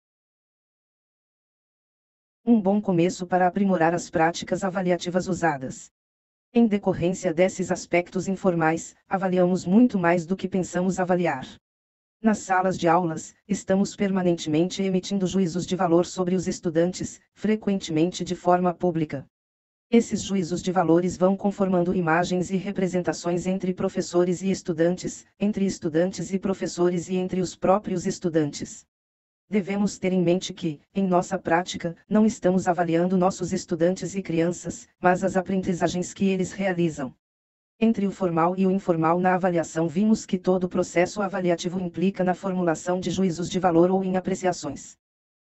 um bom começo para aprimorar as práticas avaliativas usadas. Em decorrência desses aspectos informais, avaliamos muito mais do que pensamos avaliar. Nas salas de aulas, estamos permanentemente emitindo juízos de valor sobre os estudantes, frequentemente de forma pública. Esses juízos de valores vão conformando imagens e representações entre professores e estudantes, entre estudantes e professores e entre os próprios estudantes. Devemos ter em mente que, em nossa prática, não estamos avaliando nossos estudantes e crianças, mas as aprendizagens que eles realizam. Entre o formal e o informal na avaliação vimos que todo processo avaliativo implica na formulação de juízos de valor ou em apreciações.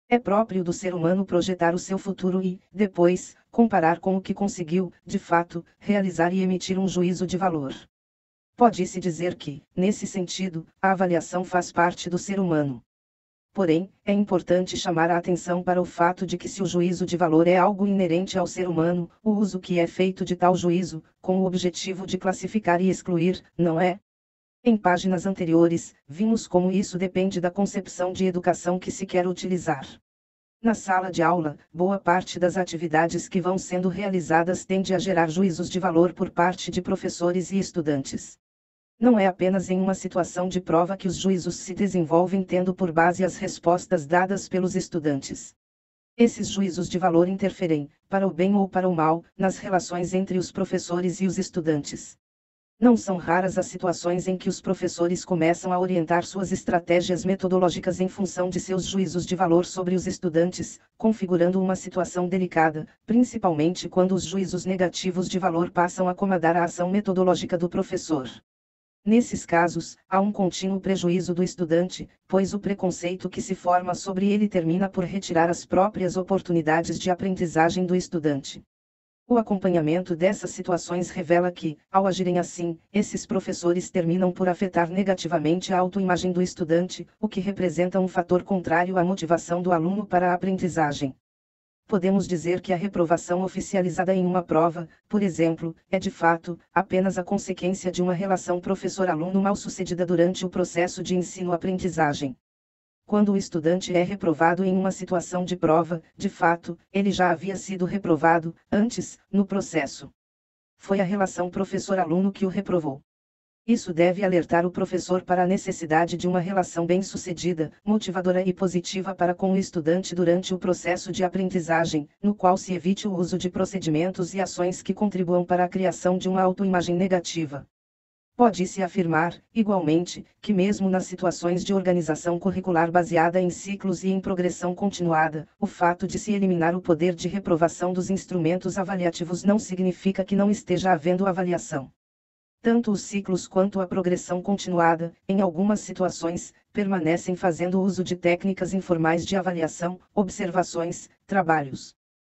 É próprio do ser humano projetar o seu futuro e, depois, comparar com o que conseguiu, de fato, realizar e emitir um juízo de valor. Pode-se dizer que, nesse sentido, a avaliação faz parte do ser humano. Porém, é importante chamar a atenção para o fato de que se o juízo de valor é algo inerente ao ser humano, o uso que é feito de tal juízo, com o objetivo de classificar e excluir, não é? Em páginas anteriores, vimos como isso depende da concepção de educação que se quer utilizar. Na sala de aula, boa parte das atividades que vão sendo realizadas tende a gerar juízos de valor por parte de professores e estudantes. Não é apenas em uma situação de prova que os juízos se desenvolvem tendo por base as respostas dadas pelos estudantes. Esses juízos de valor interferem, para o bem ou para o mal, nas relações entre os professores e os estudantes. Não são raras as situações em que os professores começam a orientar suas estratégias metodológicas em função de seus juízos de valor sobre os estudantes, configurando uma situação delicada, principalmente quando os juízos negativos de valor passam a comandar a ação metodológica do professor. Nesses casos, há um contínuo prejuízo do estudante, pois o preconceito que se forma sobre ele termina por retirar as próprias oportunidades de aprendizagem do estudante. O acompanhamento dessas situações revela que, ao agirem assim, esses professores terminam por afetar negativamente a autoimagem do estudante, o que representa um fator contrário à motivação do aluno para a aprendizagem. Podemos dizer que a reprovação oficializada em uma prova, por exemplo, é de fato, apenas a consequência de uma relação professor-aluno mal-sucedida durante o processo de ensino-aprendizagem. Quando o estudante é reprovado em uma situação de prova, de fato, ele já havia sido reprovado, antes, no processo. Foi a relação professor-aluno que o reprovou. Isso deve alertar o professor para a necessidade de uma relação bem-sucedida, motivadora e positiva para com o estudante durante o processo de aprendizagem, no qual se evite o uso de procedimentos e ações que contribuam para a criação de uma autoimagem negativa. Pode-se afirmar, igualmente, que mesmo nas situações de organização curricular baseada em ciclos e em progressão continuada, o fato de se eliminar o poder de reprovação dos instrumentos avaliativos não significa que não esteja havendo avaliação. Tanto os ciclos quanto a progressão continuada, em algumas situações, permanecem fazendo uso de técnicas informais de avaliação, observações, trabalhos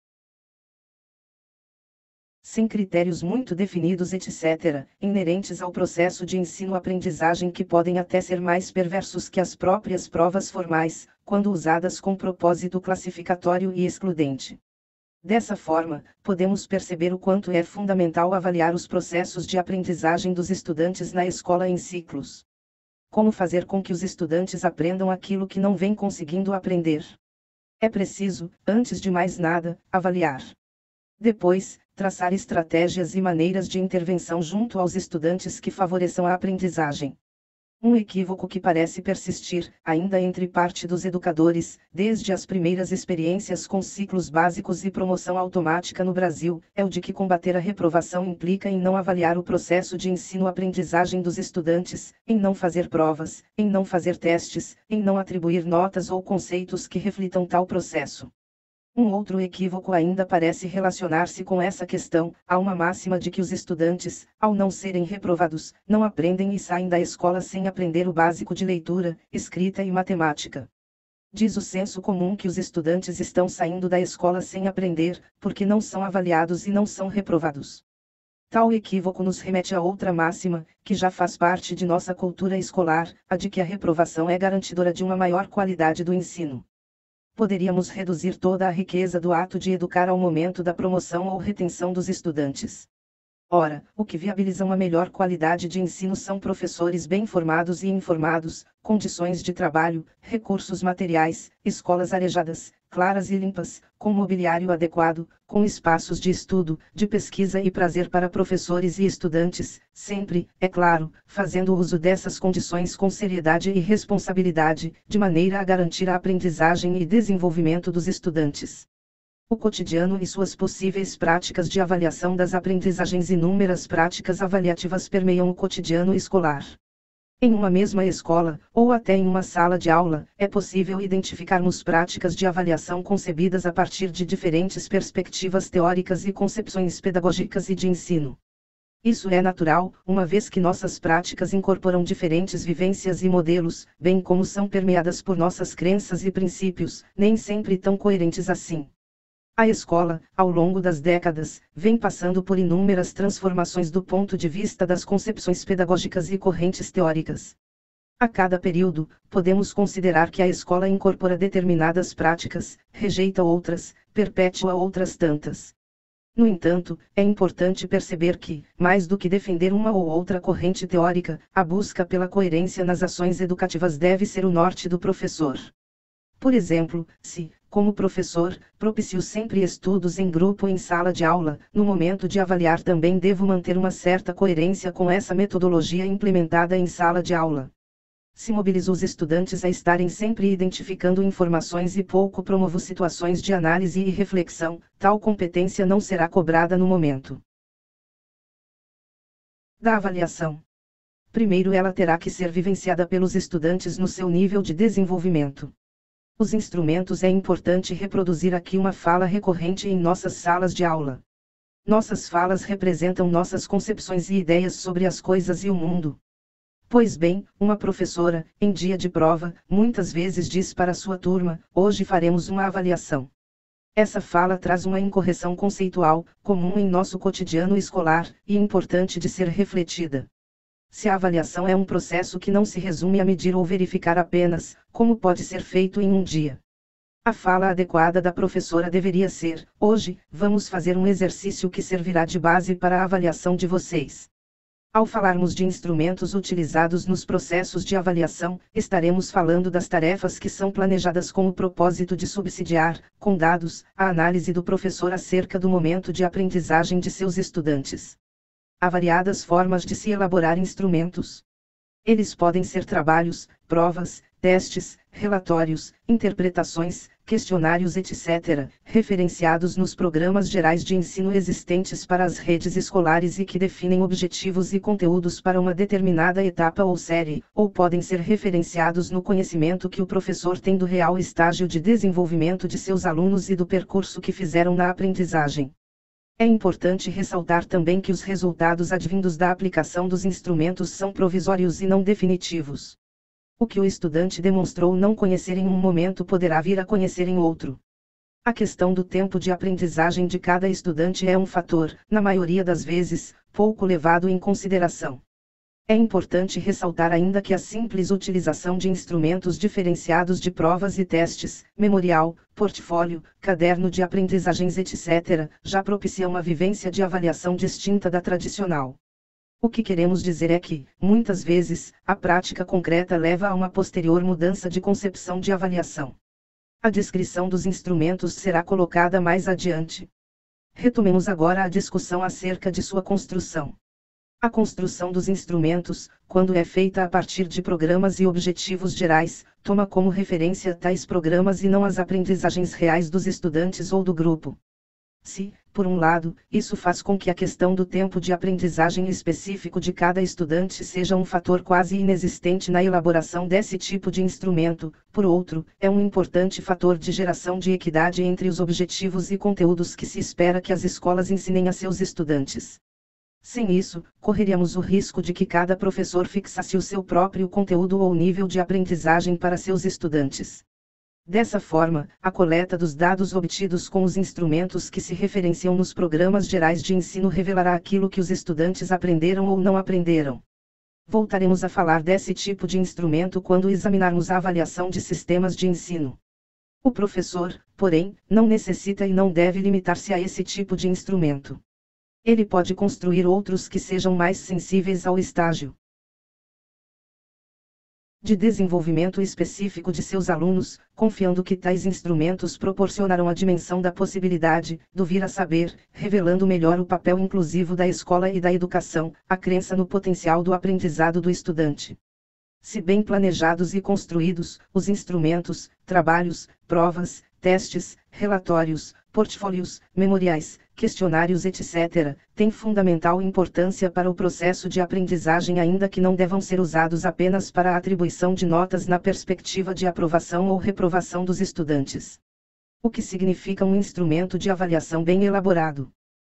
sem critérios muito definidos, etcétera, inerentes ao processo de ensino-aprendizagem que podem até ser mais perversos que as próprias provas formais, quando usadas com propósito classificatório e excludente. Dessa forma, podemos perceber o quanto é fundamental avaliar os processos de aprendizagem dos estudantes na escola em ciclos. Como fazer com que os estudantes aprendam aquilo que não vêm conseguindo aprender? É preciso, antes de mais nada, avaliar. Depois, traçar estratégias e maneiras de intervenção junto aos estudantes que favoreçam a aprendizagem. Um equívoco que parece persistir, ainda entre parte dos educadores, desde as primeiras experiências com ciclos básicos e promoção automática no Brasil, é o de que combater a reprovação implica em não avaliar o processo de ensino-aprendizagem dos estudantes, em não fazer provas, em não fazer testes, em não atribuir notas ou conceitos que reflitam tal processo. Um outro equívoco ainda parece relacionar-se com essa questão. Há uma máxima de que os estudantes, ao não serem reprovados, não aprendem e saem da escola sem aprender o básico de leitura, escrita e matemática. Diz o senso comum que os estudantes estão saindo da escola sem aprender, porque não são avaliados e não são reprovados. Tal equívoco nos remete a outra máxima, que já faz parte de nossa cultura escolar, a de que a reprovação é garantidora de uma maior qualidade do ensino. Poderíamos reduzir toda a riqueza do ato de educar ao momento da promoção ou retenção dos estudantes. Ora, o que viabiliza uma melhor qualidade de ensino são professores bem formados e informados, condições de trabalho, recursos materiais, escolas arejadas, claras e limpas, com mobiliário adequado, com espaços de estudo, de pesquisa e prazer para professores e estudantes, sempre, é claro, fazendo uso dessas condições com seriedade e responsabilidade, de maneira a garantir a aprendizagem e desenvolvimento dos estudantes. O cotidiano e suas possíveis práticas de avaliação das aprendizagens. Inúmeras práticas avaliativas permeiam o cotidiano escolar. Em uma mesma escola, ou até em uma sala de aula, é possível identificarmos práticas de avaliação concebidas a partir de diferentes perspectivas teóricas e concepções pedagógicas e de ensino. Isso é natural, uma vez que nossas práticas incorporam diferentes vivências e modelos, bem como são permeadas por nossas crenças e princípios, nem sempre tão coerentes assim. A escola, ao longo das décadas, vem passando por inúmeras transformações do ponto de vista das concepções pedagógicas e correntes teóricas. A cada período, podemos considerar que a escola incorpora determinadas práticas, rejeita outras, perpetua outras tantas. No entanto, é importante perceber que, mais do que defender uma ou outra corrente teórica, a busca pela coerência nas ações educativas deve ser o norte do professor. Por exemplo, se, como professor, propicio sempre estudos em grupo em sala de aula, no momento de avaliar também devo manter uma certa coerência com essa metodologia implementada em sala de aula. Se mobilizo os estudantes a estarem sempre identificando informações e pouco promovo situações de análise e reflexão, tal competência não será cobrada no momento da avaliação. Primeiro, ela terá que ser vivenciada pelos estudantes no seu nível de desenvolvimento. Os instrumentos é importante reproduzir aqui uma fala recorrente em nossas salas de aula. Nossas falas representam nossas concepções e ideias sobre as coisas e o mundo. Pois bem, uma professora, em dia de prova, muitas vezes diz para sua turma: hoje faremos uma avaliação. Essa fala traz uma incorreção conceitual, comum em nosso cotidiano escolar, e importante de ser refletida. Se a avaliação é um processo que não se resume a medir ou verificar apenas, como pode ser feito em um dia. A fala adequada da professora deveria ser: hoje, vamos fazer um exercício que servirá de base para a avaliação de vocês. Ao falarmos de instrumentos utilizados nos processos de avaliação, estaremos falando das tarefas que são planejadas com o propósito de subsidiar, com dados, a análise do professor acerca do momento de aprendizagem de seus estudantes. Há variadas formas de se elaborar instrumentos. Eles podem ser trabalhos, provas, testes, relatórios, interpretações, questionários, etcétera, referenciados nos programas gerais de ensino existentes para as redes escolares e que definem objetivos e conteúdos para uma determinada etapa ou série, ou podem ser referenciados no conhecimento que o professor tem do real estágio de desenvolvimento de seus alunos e do percurso que fizeram na aprendizagem. É importante ressaltar também que os resultados advindos da aplicação dos instrumentos são provisórios e não definitivos. O que o estudante demonstrou não conhecer em um momento poderá vir a conhecer em outro. A questão do tempo de aprendizagem de cada estudante é um fator, na maioria das vezes, pouco levado em consideração. É importante ressaltar ainda que a simples utilização de instrumentos diferenciados de provas e testes, memorial, portfólio, caderno de aprendizagens, etcétera, já propicia uma vivência de avaliação distinta da tradicional. O que queremos dizer é que, muitas vezes, a prática concreta leva a uma posterior mudança de concepção de avaliação. A descrição dos instrumentos será colocada mais adiante. Retomemos agora a discussão acerca de sua construção. A construção dos instrumentos, quando é feita a partir de programas e objetivos gerais, toma como referência tais programas e não as aprendizagens reais dos estudantes ou do grupo. Se, por um lado, isso faz com que a questão do tempo de aprendizagem específico de cada estudante seja um fator quase inexistente na elaboração desse tipo de instrumento, por outro, é um importante fator de geração de equidade entre os objetivos e conteúdos que se espera que as escolas ensinem a seus estudantes. Sem isso, correríamos o risco de que cada professor fixasse o seu próprio conteúdo ou nível de aprendizagem para seus estudantes. Dessa forma, a coleta dos dados obtidos com os instrumentos que se referenciam nos programas gerais de ensino revelará aquilo que os estudantes aprenderam ou não aprenderam. Voltaremos a falar desse tipo de instrumento quando examinarmos a avaliação de sistemas de ensino. O professor, porém, não necessita e não deve limitar-se a esse tipo de instrumento. Ele pode construir outros que sejam mais sensíveis ao estágio de desenvolvimento específico de seus alunos, confiando que tais instrumentos proporcionarão a dimensão da possibilidade, do vir a saber, revelando melhor o papel inclusivo da escola e da educação, a crença no potencial do aprendizado do estudante. Se bem planejados e construídos, os instrumentos, trabalhos, provas, testes, relatórios, portfólios, memoriais, questionários, etcétera, têm fundamental importância para o processo de aprendizagem, ainda que não devam ser usados apenas para a atribuição de notas na perspectiva de aprovação ou reprovação dos estudantes. O que significa um instrumento de avaliação bem elaborado?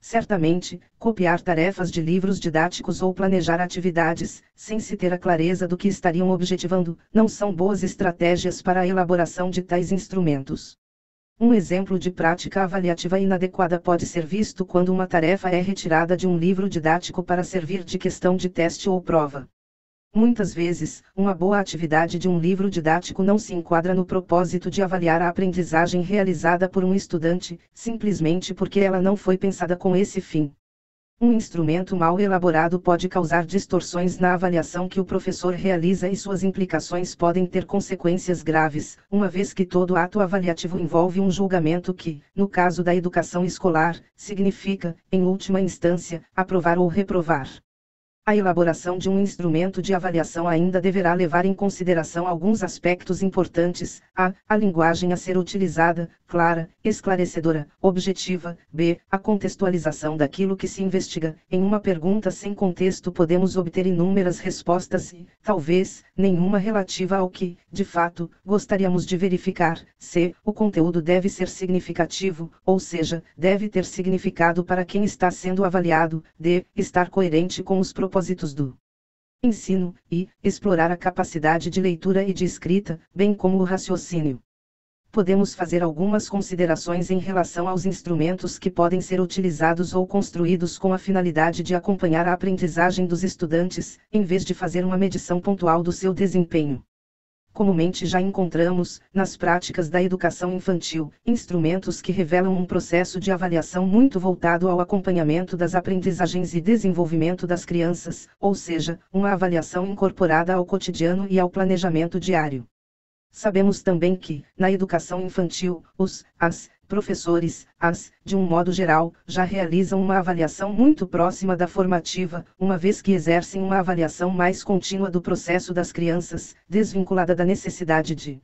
Certamente, copiar tarefas de livros didáticos ou planejar atividades, sem se ter a clareza do que estariam objetivando, não são boas estratégias para a elaboração de tais instrumentos. Um exemplo de prática avaliativa inadequada pode ser visto quando uma tarefa é retirada de um livro didático para servir de questão de teste ou prova. Muitas vezes, uma boa atividade de um livro didático não se enquadra no propósito de avaliar a aprendizagem realizada por um estudante, simplesmente porque ela não foi pensada com esse fim. Um instrumento mal elaborado pode causar distorções na avaliação que o professor realiza e suas implicações podem ter consequências graves, uma vez que todo ato avaliativo envolve um julgamento que, no caso da educação escolar, significa, em última instância, aprovar ou reprovar. A elaboração de um instrumento de avaliação ainda deverá levar em consideração alguns aspectos importantes: a. A linguagem a ser utilizada, clara, esclarecedora, objetiva; b. A contextualização daquilo que se investiga. Em uma pergunta sem contexto podemos obter inúmeras respostas e, talvez, nenhuma relativa ao que, de fato, gostaríamos de verificar. c. O conteúdo deve ser significativo, ou seja, deve ter significado para quem está sendo avaliado. d. Estar coerente com os propósitos propósitos do ensino, e explorar a capacidade de leitura e de escrita, bem como o raciocínio. Podemos fazer algumas considerações em relação aos instrumentos que podem ser utilizados ou construídos com a finalidade de acompanhar a aprendizagem dos estudantes, em vez de fazer uma medição pontual do seu desempenho. Comumente já encontramos, nas práticas da educação infantil, instrumentos que revelam um processo de avaliação muito voltado ao acompanhamento das aprendizagens e desenvolvimento das crianças, ou seja, uma avaliação incorporada ao cotidiano e ao planejamento diário. Sabemos também que, na educação infantil, os, as, professores, as, de um modo geral, já realizam uma avaliação muito próxima da formativa, uma vez que exercem uma avaliação mais contínua do processo das crianças, desvinculada da necessidade de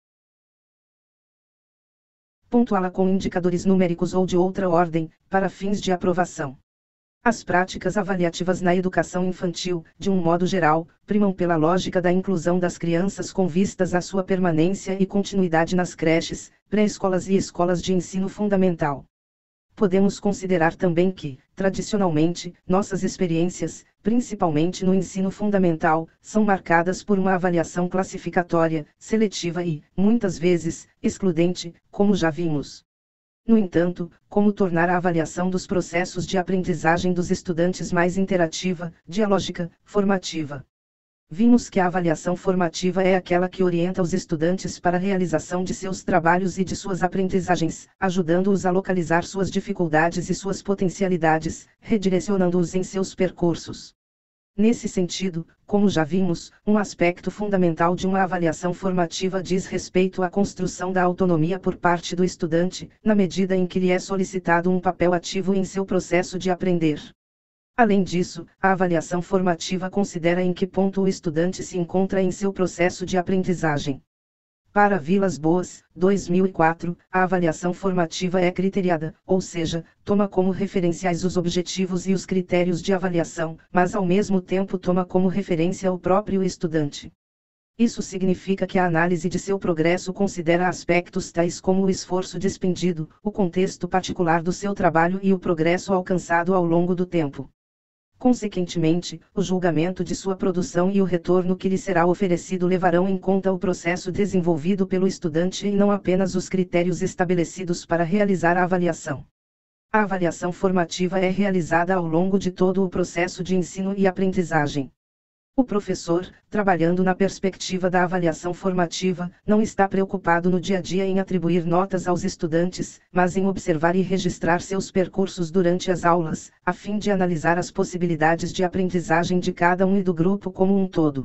pontuá-la com indicadores numéricos ou de outra ordem, para fins de aprovação. As práticas avaliativas na educação infantil, de um modo geral, primam pela lógica da inclusão das crianças com vistas à sua permanência e continuidade nas creches, pré-escolas e escolas de ensino fundamental. Podemos considerar também que, tradicionalmente, nossas experiências, principalmente no ensino fundamental, são marcadas por uma avaliação classificatória, seletiva e, muitas vezes, excludente, como já vimos. No entanto, como tornar a avaliação dos processos de aprendizagem dos estudantes mais interativa, dialógica, formativa? Vimos que a avaliação formativa é aquela que orienta os estudantes para a realização de seus trabalhos e de suas aprendizagens, ajudando-os a localizar suas dificuldades e suas potencialidades, redirecionando-os em seus percursos. Nesse sentido, como já vimos, um aspecto fundamental de uma avaliação formativa diz respeito à construção da autonomia por parte do estudante, na medida em que lhe é solicitado um papel ativo em seu processo de aprender. Além disso, a avaliação formativa considera em que ponto o estudante se encontra em seu processo de aprendizagem. Para Vilas Boas, dois mil e quatro, a avaliação formativa é criteriada, ou seja, toma como referenciais os objetivos e os critérios de avaliação, mas ao mesmo tempo toma como referência o próprio estudante. Isso significa que a análise de seu progresso considera aspectos tais como o esforço despendido, o contexto particular do seu trabalho e o progresso alcançado ao longo do tempo. Consequentemente, o julgamento de sua produção e o retorno que lhe será oferecido levarão em conta o processo desenvolvido pelo estudante e não apenas os critérios estabelecidos para realizar a avaliação. A avaliação formativa é realizada ao longo de todo o processo de ensino e aprendizagem. O professor, trabalhando na perspectiva da avaliação formativa, não está preocupado no dia a dia em atribuir notas aos estudantes, mas em observar e registrar seus percursos durante as aulas, a fim de analisar as possibilidades de aprendizagem de cada um e do grupo como um todo.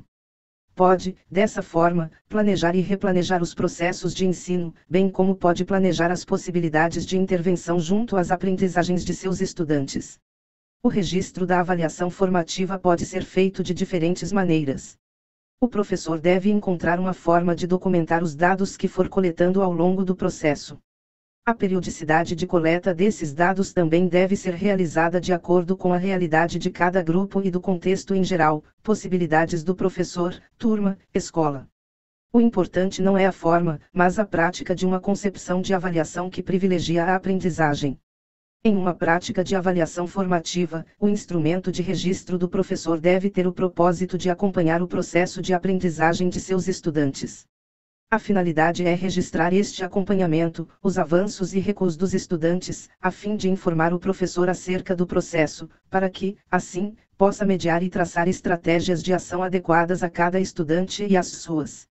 Pode, dessa forma, planejar e replanejar os processos de ensino, bem como pode planejar as possibilidades de intervenção junto às aprendizagens de seus estudantes. O registro da avaliação formativa pode ser feito de diferentes maneiras. O professor deve encontrar uma forma de documentar os dados que for coletando ao longo do processo. A periodicidade de coleta desses dados também deve ser realizada de acordo com a realidade de cada grupo e do contexto em geral, possibilidades do professor, turma, escola. O importante não é a forma, mas a prática de uma concepção de avaliação que privilegia a aprendizagem. Em uma prática de avaliação formativa, o instrumento de registro do professor deve ter o propósito de acompanhar o processo de aprendizagem de seus estudantes. A finalidade é registrar este acompanhamento, os avanços e recuos dos estudantes, a fim de informar o professor acerca do processo, para que, assim, possa mediar e traçar estratégias de ação adequadas a cada estudante e às suas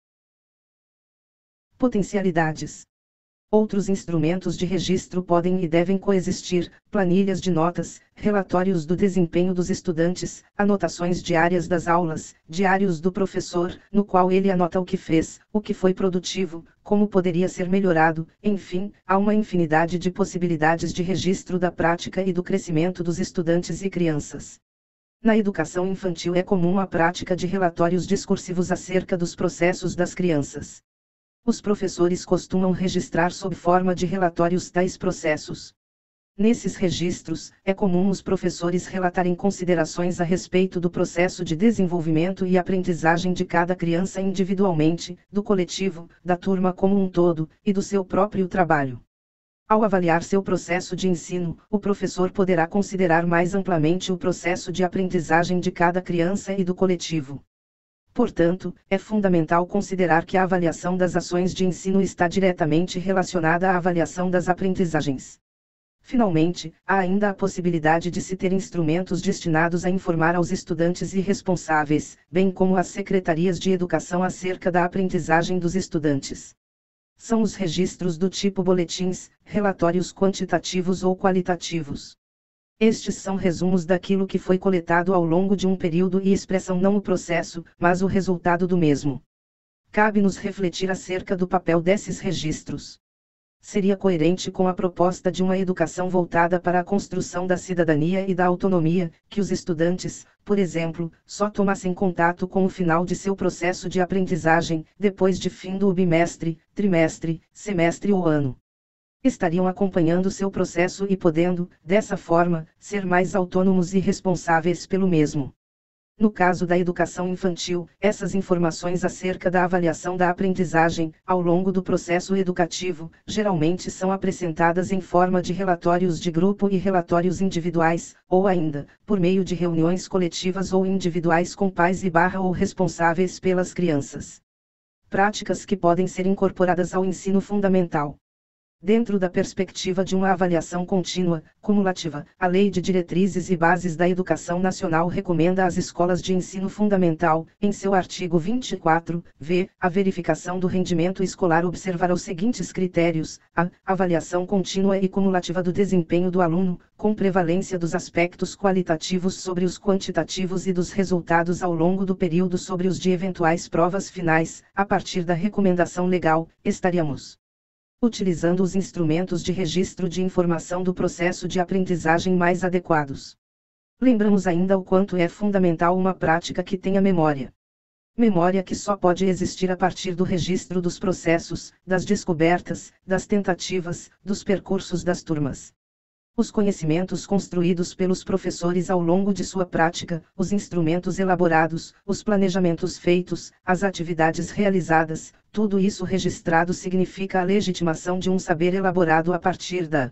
potencialidades. Outros instrumentos de registro podem e devem coexistir: planilhas de notas, relatórios do desempenho dos estudantes, anotações diárias das aulas, diários do professor, no qual ele anota o que fez, o que foi produtivo, como poderia ser melhorado, enfim, há uma infinidade de possibilidades de registro da prática e do crescimento dos estudantes e crianças. Na educação infantil é comum a prática de relatórios discursivos acerca dos processos das crianças. Os professores costumam registrar sob forma de relatórios tais processos. Nesses registros, é comum os professores relatarem considerações a respeito do processo de desenvolvimento e aprendizagem de cada criança individualmente, do coletivo, da turma como um todo, e do seu próprio trabalho. Ao avaliar seu processo de ensino, o professor poderá considerar mais amplamente o processo de aprendizagem de cada criança e do coletivo. Portanto, é fundamental considerar que a avaliação das ações de ensino está diretamente relacionada à avaliação das aprendizagens. Finalmente, há ainda a possibilidade de se ter instrumentos destinados a informar aos estudantes e responsáveis, bem como às secretarias de educação acerca da aprendizagem dos estudantes. São os registros do tipo boletins, relatórios quantitativos ou qualitativos. Estes são resumos daquilo que foi coletado ao longo de um período e expressam não o processo, mas o resultado do mesmo. Cabe-nos refletir acerca do papel desses registros. Seria coerente com a proposta de uma educação voltada para a construção da cidadania e da autonomia, que os estudantes, por exemplo, só tomassem contato com o final de seu processo de aprendizagem, depois de fim do bimestre, trimestre, semestre ou ano. Estariam acompanhando seu processo e podendo, dessa forma, ser mais autônomos e responsáveis pelo mesmo. No caso da educação infantil, essas informações acerca da avaliação da aprendizagem, ao longo do processo educativo, geralmente são apresentadas em forma de relatórios de grupo e relatórios individuais, ou ainda, por meio de reuniões coletivas ou individuais com pais e barra ou responsáveis pelas crianças. Práticas que podem ser incorporadas ao ensino fundamental. Dentro da perspectiva de uma avaliação contínua, cumulativa, a Lei de Diretrizes e Bases da Educação Nacional recomenda às escolas de ensino fundamental, em seu artigo vinte e quatro, v, a verificação do rendimento escolar observará os seguintes critérios: a avaliação contínua e cumulativa do desempenho do aluno, com prevalência dos aspectos qualitativos sobre os quantitativos e dos resultados ao longo do período sobre os de eventuais provas finais. A partir da recomendação legal, estaríamos utilizando os instrumentos de registro de informação do processo de aprendizagem mais adequados. Lembramos ainda o quanto é fundamental uma prática que tenha memória. Memória que só pode existir a partir do registro dos processos, das descobertas, das tentativas, dos percursos das turmas. Os conhecimentos construídos pelos professores ao longo de sua prática, os instrumentos elaborados, os planejamentos feitos, as atividades realizadas, tudo isso registrado significa a legitimação de um saber elaborado a partir da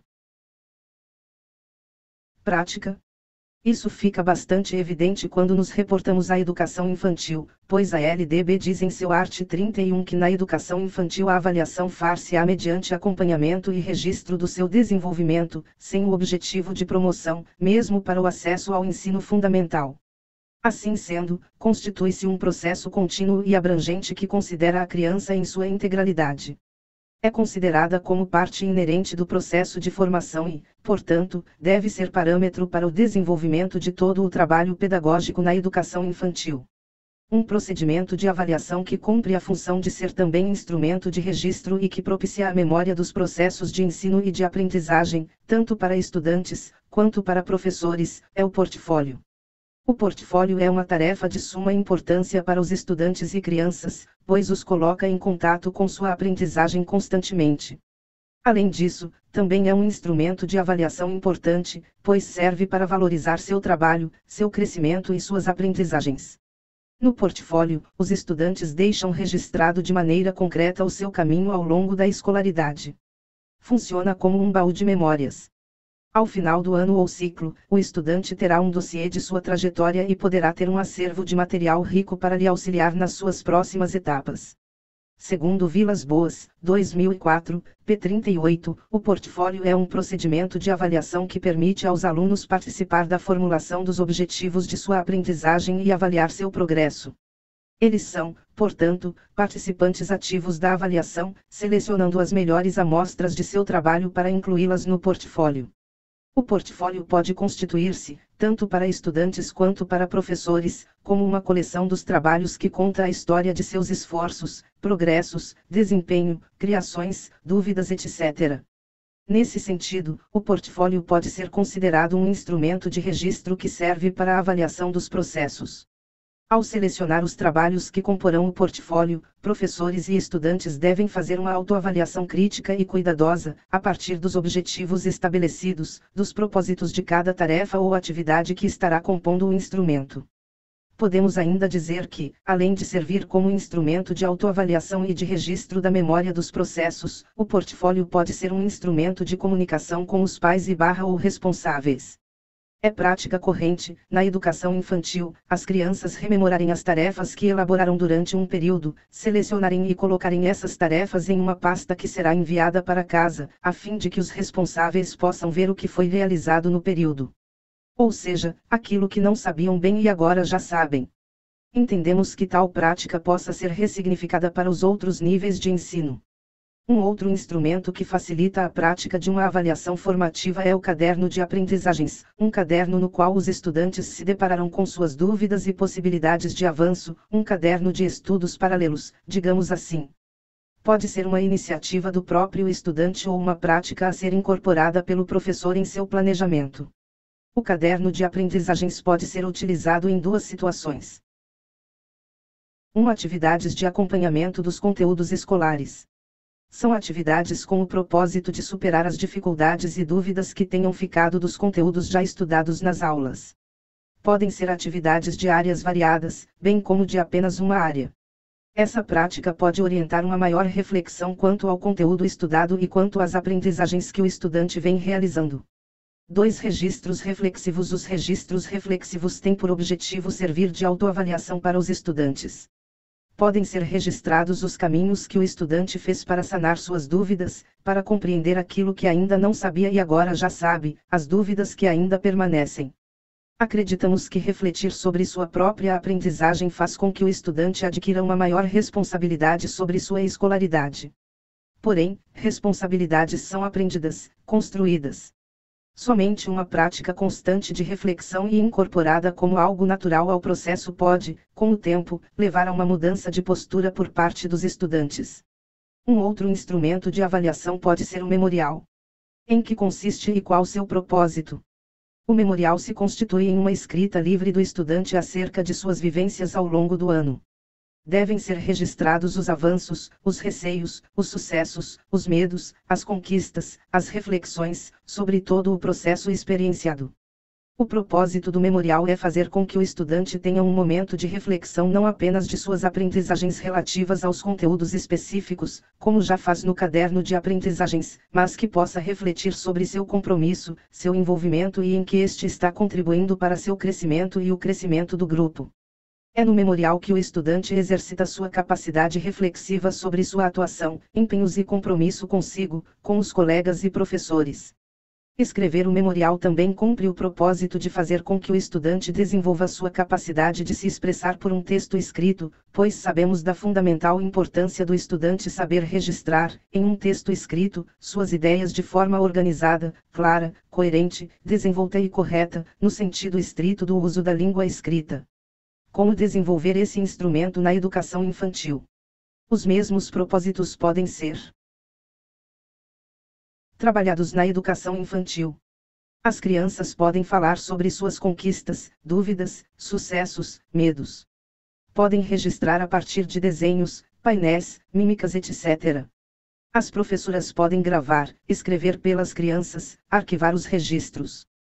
prática. Isso fica bastante evidente quando nos reportamos à educação infantil, pois a L D B diz em seu art. trinta e um que na educação infantil a avaliação far-se-á mediante acompanhamento e registro do seu desenvolvimento, sem o objetivo de promoção, mesmo para o acesso ao ensino fundamental. Assim sendo, constitui-se um processo contínuo e abrangente que considera a criança em sua integralidade. É considerada como parte inerente do processo de formação e, portanto, deve ser parâmetro para o desenvolvimento de todo o trabalho pedagógico na educação infantil. Um procedimento de avaliação que cumpre a função de ser também instrumento de registro e que propicia a memória dos processos de ensino e de aprendizagem, tanto para estudantes, quanto para professores, é o portfólio. O portfólio é uma tarefa de suma importância para os estudantes e crianças, pois os coloca em contato com sua aprendizagem constantemente. Além disso, também é um instrumento de avaliação importante, pois serve para valorizar seu trabalho, seu crescimento e suas aprendizagens. No portfólio, os estudantes deixam registrado de maneira concreta o seu caminho ao longo da escolaridade. Funciona como um baú de memórias. Ao final do ano ou ciclo, o estudante terá um dossiê de sua trajetória e poderá ter um acervo de material rico para lhe auxiliar nas suas próximas etapas. Segundo Vilas Boas, dois mil e quatro, p trinta e oito, o portfólio é um procedimento de avaliação que permite aos alunos participar da formulação dos objetivos de sua aprendizagem e avaliar seu progresso. Eles são, portanto, participantes ativos da avaliação, selecionando as melhores amostras de seu trabalho para incluí-las no portfólio. O portfólio pode constituir-se, tanto para estudantes quanto para professores, como uma coleção dos trabalhos que conta a história de seus esforços, progressos, desempenho, criações, dúvidas, etcétera. Nesse sentido, o portfólio pode ser considerado um instrumento de registro que serve para a avaliação dos processos. Ao selecionar os trabalhos que comporão o portfólio, professores e estudantes devem fazer uma autoavaliação crítica e cuidadosa, a partir dos objetivos estabelecidos, dos propósitos de cada tarefa ou atividade que estará compondo o instrumento. Podemos ainda dizer que, além de servir como instrumento de autoavaliação e de registro da memória dos processos, o portfólio pode ser um instrumento de comunicação com os pais e barra ou responsáveis. É prática corrente, na educação infantil, as crianças rememorarem as tarefas que elaboraram durante um período, selecionarem e colocarem essas tarefas em uma pasta que será enviada para casa, a fim de que os responsáveis possam ver o que foi realizado no período. Ou seja, aquilo que não sabiam bem e agora já sabem. Entendemos que tal prática possa ser ressignificada para os outros níveis de ensino. Um outro instrumento que facilita a prática de uma avaliação formativa é o caderno de aprendizagens, um caderno no qual os estudantes se depararão com suas dúvidas e possibilidades de avanço, um caderno de estudos paralelos, digamos assim. Pode ser uma iniciativa do próprio estudante ou uma prática a ser incorporada pelo professor em seu planejamento. O caderno de aprendizagens pode ser utilizado em duas situações. um Atividades de acompanhamento dos conteúdos escolares. São atividades com o propósito de superar as dificuldades e dúvidas que tenham ficado dos conteúdos já estudados nas aulas. Podem ser atividades de áreas variadas, bem como de apenas uma área. Essa prática pode orientar uma maior reflexão quanto ao conteúdo estudado e quanto às aprendizagens que o estudante vem realizando. dois Registros reflexivos. Os registros reflexivos têm por objetivo servir de autoavaliação para os estudantes. Podem ser registrados os caminhos que o estudante fez para sanar suas dúvidas, para compreender aquilo que ainda não sabia e agora já sabe, as dúvidas que ainda permanecem. Acreditamos que refletir sobre sua própria aprendizagem faz com que o estudante adquira uma maior responsabilidade sobre sua escolaridade. Porém, responsabilidades são aprendidas, construídas. Somente uma prática constante de reflexão e incorporada como algo natural ao processo pode, com o tempo, levar a uma mudança de postura por parte dos estudantes. Um outro instrumento de avaliação pode ser o memorial. Em que consiste e qual seu propósito? O memorial se constitui em uma escrita livre do estudante acerca de suas vivências ao longo do ano. Devem ser registrados os avanços, os receios, os sucessos, os medos, as conquistas, as reflexões, sobre todo o processo experienciado. O propósito do memorial é fazer com que o estudante tenha um momento de reflexão não apenas de suas aprendizagens relativas aos conteúdos específicos, como já faz no caderno de aprendizagens, mas que possa refletir sobre seu compromisso, seu envolvimento e em que este está contribuindo para seu crescimento e o crescimento do grupo. É no memorial que o estudante exercita sua capacidade reflexiva sobre sua atuação, empenhos e compromisso consigo, com os colegas e professores. Escrever o memorial também cumpre o propósito de fazer com que o estudante desenvolva sua capacidade de se expressar por um texto escrito, pois sabemos da fundamental importância do estudante saber registrar, em um texto escrito, suas ideias de forma organizada, clara, coerente, desenvolta e correta, no sentido estrito do uso da língua escrita. Como desenvolver esse instrumento na educação infantil? Os mesmos propósitos podem ser trabalhados na educação infantil. As crianças podem falar sobre suas conquistas, dúvidas, sucessos, medos. Podem registrar a partir de desenhos, painéis, mímicas, etcétera. As professoras podem gravar, escrever pelas crianças, arquivar os registros.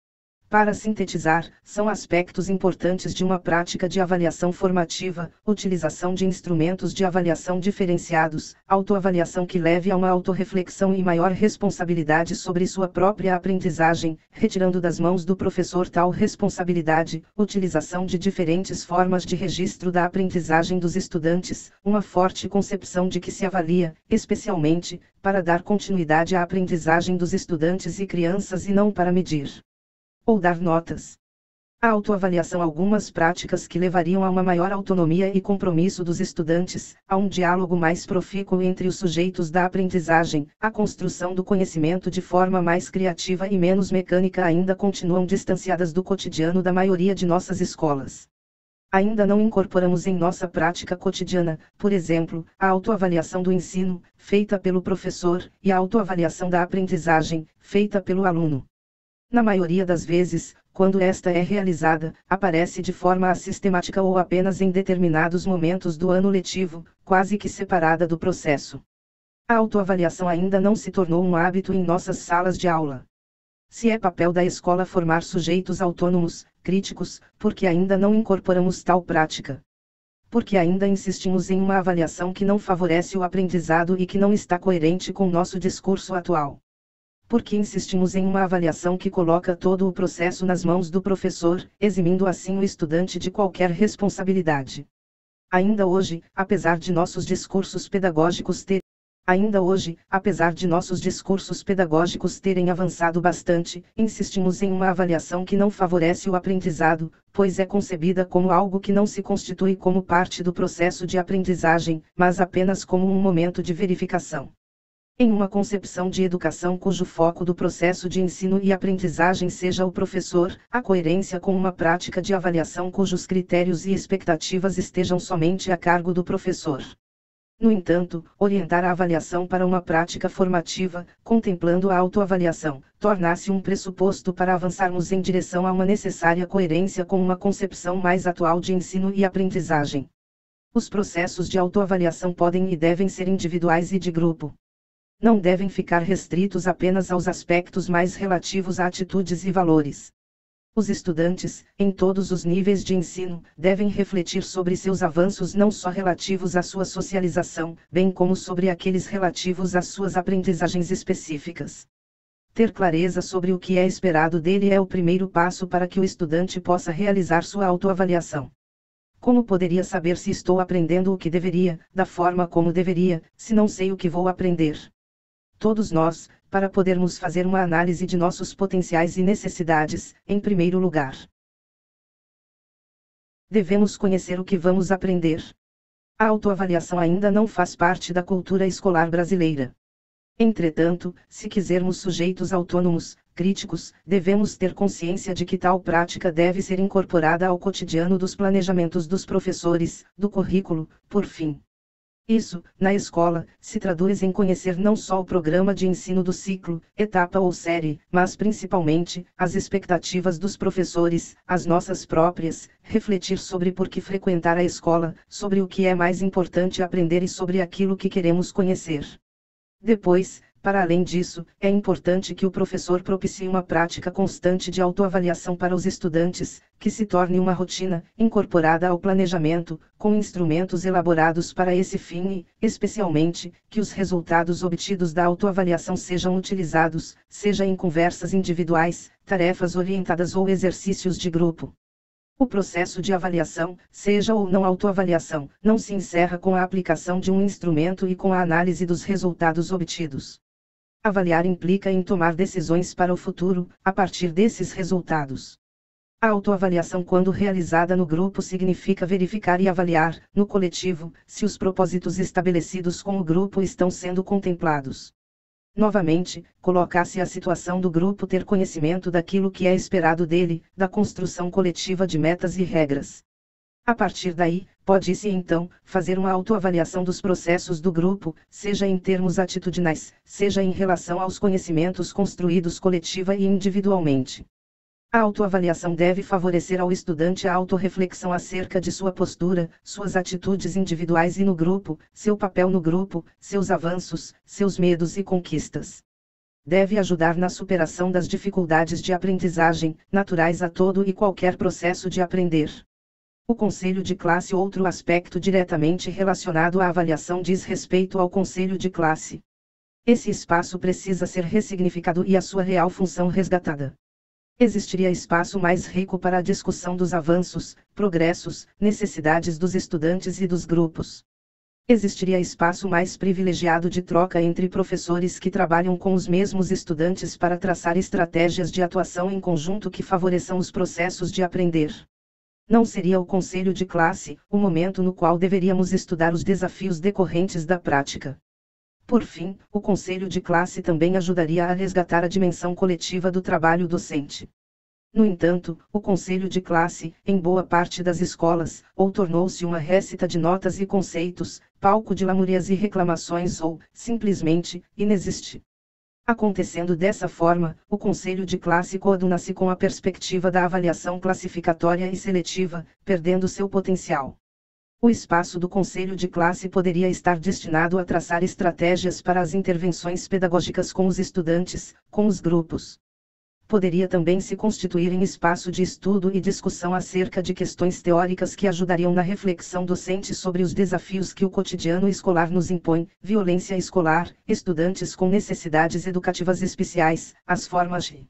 Para sintetizar, são aspectos importantes de uma prática de avaliação formativa: utilização de instrumentos de avaliação diferenciados, autoavaliação que leve a uma autorreflexão e maior responsabilidade sobre sua própria aprendizagem, retirando das mãos do professor tal responsabilidade, utilização de diferentes formas de registro da aprendizagem dos estudantes, uma forte concepção de que se avalia, especialmente, para dar continuidade à aprendizagem dos estudantes e crianças e não para medir ou dar notas. A autoavaliação: algumas práticas que levariam a uma maior autonomia e compromisso dos estudantes, a um diálogo mais profícuo entre os sujeitos da aprendizagem, a construção do conhecimento de forma mais criativa e menos mecânica ainda continuam distanciadas do cotidiano da maioria de nossas escolas. Ainda não incorporamos em nossa prática cotidiana, por exemplo, a autoavaliação do ensino, feita pelo professor, e a autoavaliação da aprendizagem, feita pelo aluno. Na maioria das vezes, quando esta é realizada, aparece de forma assistemática ou apenas em determinados momentos do ano letivo, quase que separada do processo. A autoavaliação ainda não se tornou um hábito em nossas salas de aula. Se é papel da escola formar sujeitos autônomos, críticos, porque ainda não incorporamos tal prática? Porque ainda insistimos em uma avaliação que não favorece o aprendizado e que não está coerente com nosso discurso atual? Porque insistimos em uma avaliação que coloca todo o processo nas mãos do professor, eximindo assim o estudante de qualquer responsabilidade. Ainda hoje, apesar de nossos discursos pedagógicos terem Ainda hoje, apesar de nossos discursos pedagógicos terem avançado bastante, insistimos em uma avaliação que não favorece o aprendizado, pois é concebida como algo que não se constitui como parte do processo de aprendizagem, mas apenas como um momento de verificação. Em uma concepção de educação cujo foco do processo de ensino e aprendizagem seja o professor, a coerência com uma prática de avaliação cujos critérios e expectativas estejam somente a cargo do professor. No entanto, orientar a avaliação para uma prática formativa, contemplando a autoavaliação, torna-se um pressuposto para avançarmos em direção a uma necessária coerência com uma concepção mais atual de ensino e aprendizagem. Os processos de autoavaliação podem e devem ser individuais e de grupo. Não devem ficar restritos apenas aos aspectos mais relativos a atitudes e valores. Os estudantes, em todos os níveis de ensino, devem refletir sobre seus avanços não só relativos à sua socialização, bem como sobre aqueles relativos às suas aprendizagens específicas. Ter clareza sobre o que é esperado dele é o primeiro passo para que o estudante possa realizar sua autoavaliação. Como poderia saber se estou aprendendo o que deveria, da forma como deveria, se não sei o que vou aprender? Todos nós, para podermos fazer uma análise de nossos potenciais e necessidades, em primeiro lugar, devemos conhecer o que vamos aprender. A autoavaliação ainda não faz parte da cultura escolar brasileira. Entretanto, se quisermos sujeitos autônomos, críticos, devemos ter consciência de que tal prática deve ser incorporada ao cotidiano dos planejamentos dos professores, do currículo, por fim. Isso, na escola, se traduz em conhecer não só o programa de ensino do ciclo, etapa ou série, mas principalmente, as expectativas dos professores, as nossas próprias, refletir sobre por que frequentar a escola, sobre o que é mais importante aprender e sobre aquilo que queremos conhecer. Depois, para além disso, é importante que o professor propicie uma prática constante de autoavaliação para os estudantes, que se torne uma rotina, incorporada ao planejamento, com instrumentos elaborados para esse fim e, especialmente, que os resultados obtidos da autoavaliação sejam utilizados, seja em conversas individuais, tarefas orientadas ou exercícios de grupo. O processo de avaliação, seja ou não autoavaliação, não se encerra com a aplicação de um instrumento e com a análise dos resultados obtidos. Avaliar implica em tomar decisões para o futuro, a partir desses resultados. A autoavaliação, quando realizada no grupo, significa verificar e avaliar, no coletivo, se os propósitos estabelecidos com o grupo estão sendo contemplados. Novamente, coloca-se a situação do grupo ter conhecimento daquilo que é esperado dele, da construção coletiva de metas e regras. A partir daí, pode-se então fazer uma autoavaliação dos processos do grupo, seja em termos atitudinais, seja em relação aos conhecimentos construídos coletiva e individualmente. A autoavaliação deve favorecer ao estudante a autorreflexão acerca de sua postura, suas atitudes individuais e no grupo, seu papel no grupo, seus avanços, seus medos e conquistas. deve ajudar na superação das dificuldades de aprendizagem, naturais a todo e qualquer processo de aprender. O conselho de classe. Outro aspecto diretamente relacionado à avaliação diz respeito ao conselho de classe. Esse espaço precisa ser ressignificado e a sua real função resgatada. Existiria espaço mais rico para a discussão dos avanços, progressos, necessidades dos estudantes e dos grupos. Existiria espaço mais privilegiado de troca entre professores que trabalham com os mesmos estudantes para traçar estratégias de atuação em conjunto que favoreçam os processos de aprender. Não seria o conselho de classe o momento no qual deveríamos estudar os desafios decorrentes da prática. Por fim, o conselho de classe também ajudaria a resgatar a dimensão coletiva do trabalho docente. No entanto, o conselho de classe, em boa parte das escolas, ou tornou-se uma récita de notas e conceitos, palco de lamúrias e reclamações ou, simplesmente, inexiste. Acontecendo dessa forma, o conselho de classe coaduna-se com a perspectiva da avaliação classificatória e seletiva, perdendo seu potencial. O espaço do conselho de classe poderia estar destinado a traçar estratégias para as intervenções pedagógicas com os estudantes, com os grupos. Poderia também se constituir em espaço de estudo e discussão acerca de questões teóricas que ajudariam na reflexão docente sobre os desafios que o cotidiano escolar nos impõe, violência escolar, estudantes com necessidades educativas especiais, as formas de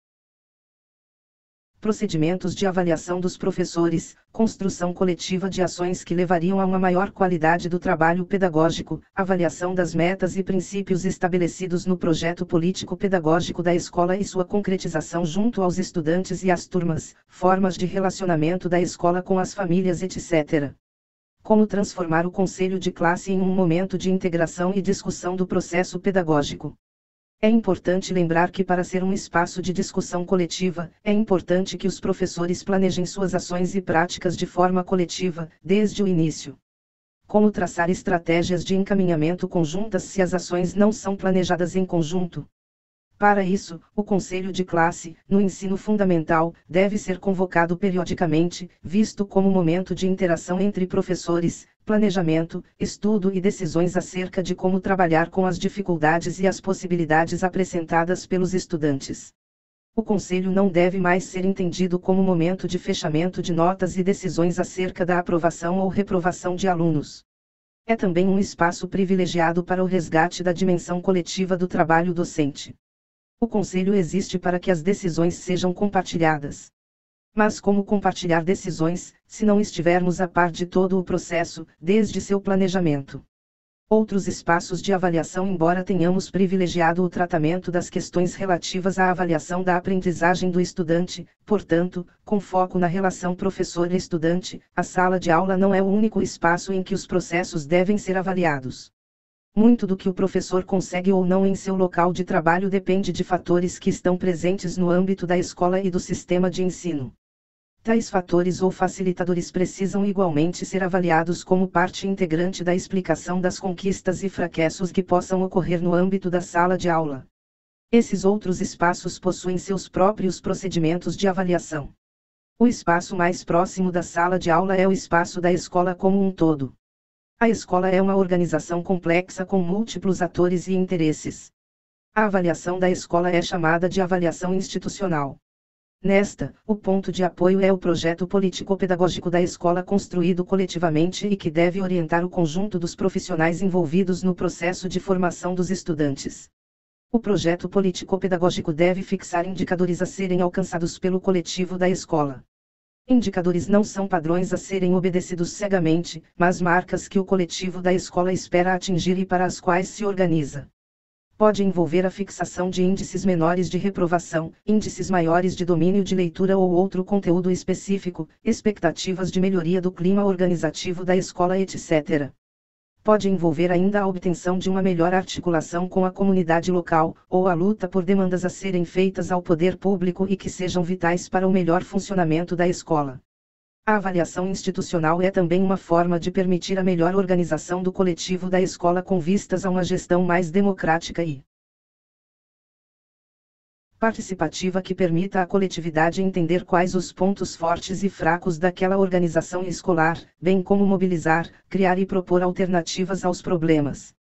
procedimentos de avaliação dos professores, construção coletiva de ações que levariam a uma maior qualidade do trabalho pedagógico, avaliação das metas e princípios estabelecidos no projeto político-pedagógico da escola e sua concretização junto aos estudantes e às turmas, formas de relacionamento da escola com as famílias, etcétera. Como transformar o conselho de classe em um momento de integração e discussão do processo pedagógico. É importante lembrar que para ser um espaço de discussão coletiva, é importante que os professores planejem suas ações e práticas de forma coletiva, desde o início. Como traçar estratégias de encaminhamento conjuntas se as ações não são planejadas em conjunto? Para isso, o conselho de classe, no ensino fundamental, deve ser convocado periodicamente, visto como momento de interação entre professores, planejamento, estudo e decisões acerca de como trabalhar com as dificuldades e as possibilidades apresentadas pelos estudantes. O conselho não deve mais ser entendido como momento de fechamento de notas e decisões acerca da aprovação ou reprovação de alunos. É também um espaço privilegiado para o resgate da dimensão coletiva do trabalho docente. O conselho existe para que as decisões sejam compartilhadas. Mas como compartilhar decisões, se não estivermos a par de todo o processo, desde seu planejamento? Outros espaços de avaliação. Embora tenhamos privilegiado o tratamento das questões relativas à avaliação da aprendizagem do estudante, portanto, com foco na relação professor-estudante, a sala de aula não é o único espaço em que os processos devem ser avaliados. Muito do que o professor consegue ou não em seu local de trabalho depende de fatores que estão presentes no âmbito da escola e do sistema de ensino. Tais fatores ou facilitadores precisam igualmente ser avaliados como parte integrante da explicação das conquistas e fracassos que possam ocorrer no âmbito da sala de aula. Esses outros espaços possuem seus próprios procedimentos de avaliação. O espaço mais próximo da sala de aula é o espaço da escola como um todo. A escola é uma organização complexa com múltiplos atores e interesses. A avaliação da escola é chamada de avaliação institucional. Nesta, o ponto de apoio é o projeto político-pedagógico da escola construído coletivamente e que deve orientar o conjunto dos profissionais envolvidos no processo de formação dos estudantes. O projeto político-pedagógico deve fixar indicadores a serem alcançados pelo coletivo da escola. Indicadores não são padrões a serem obedecidos cegamente, mas marcas que o coletivo da escola espera atingir e para as quais se organiza. Pode envolver a fixação de índices menores de reprovação, índices maiores de domínio de leitura ou outro conteúdo específico, expectativas de melhoria do clima organizativo da escola, etcétera. Pode envolver ainda a obtenção de uma melhor articulação com a comunidade local, ou a luta por demandas a serem feitas ao poder público e que sejam vitais para o melhor funcionamento da escola. A avaliação institucional é também uma forma de permitir a melhor organização do coletivo da escola com vistas a uma gestão mais democrática e participativa que permita à coletividade entender quais os pontos fortes e fracos daquela organização escolar, bem como mobilizar, criar e propor alternativas aos problemas.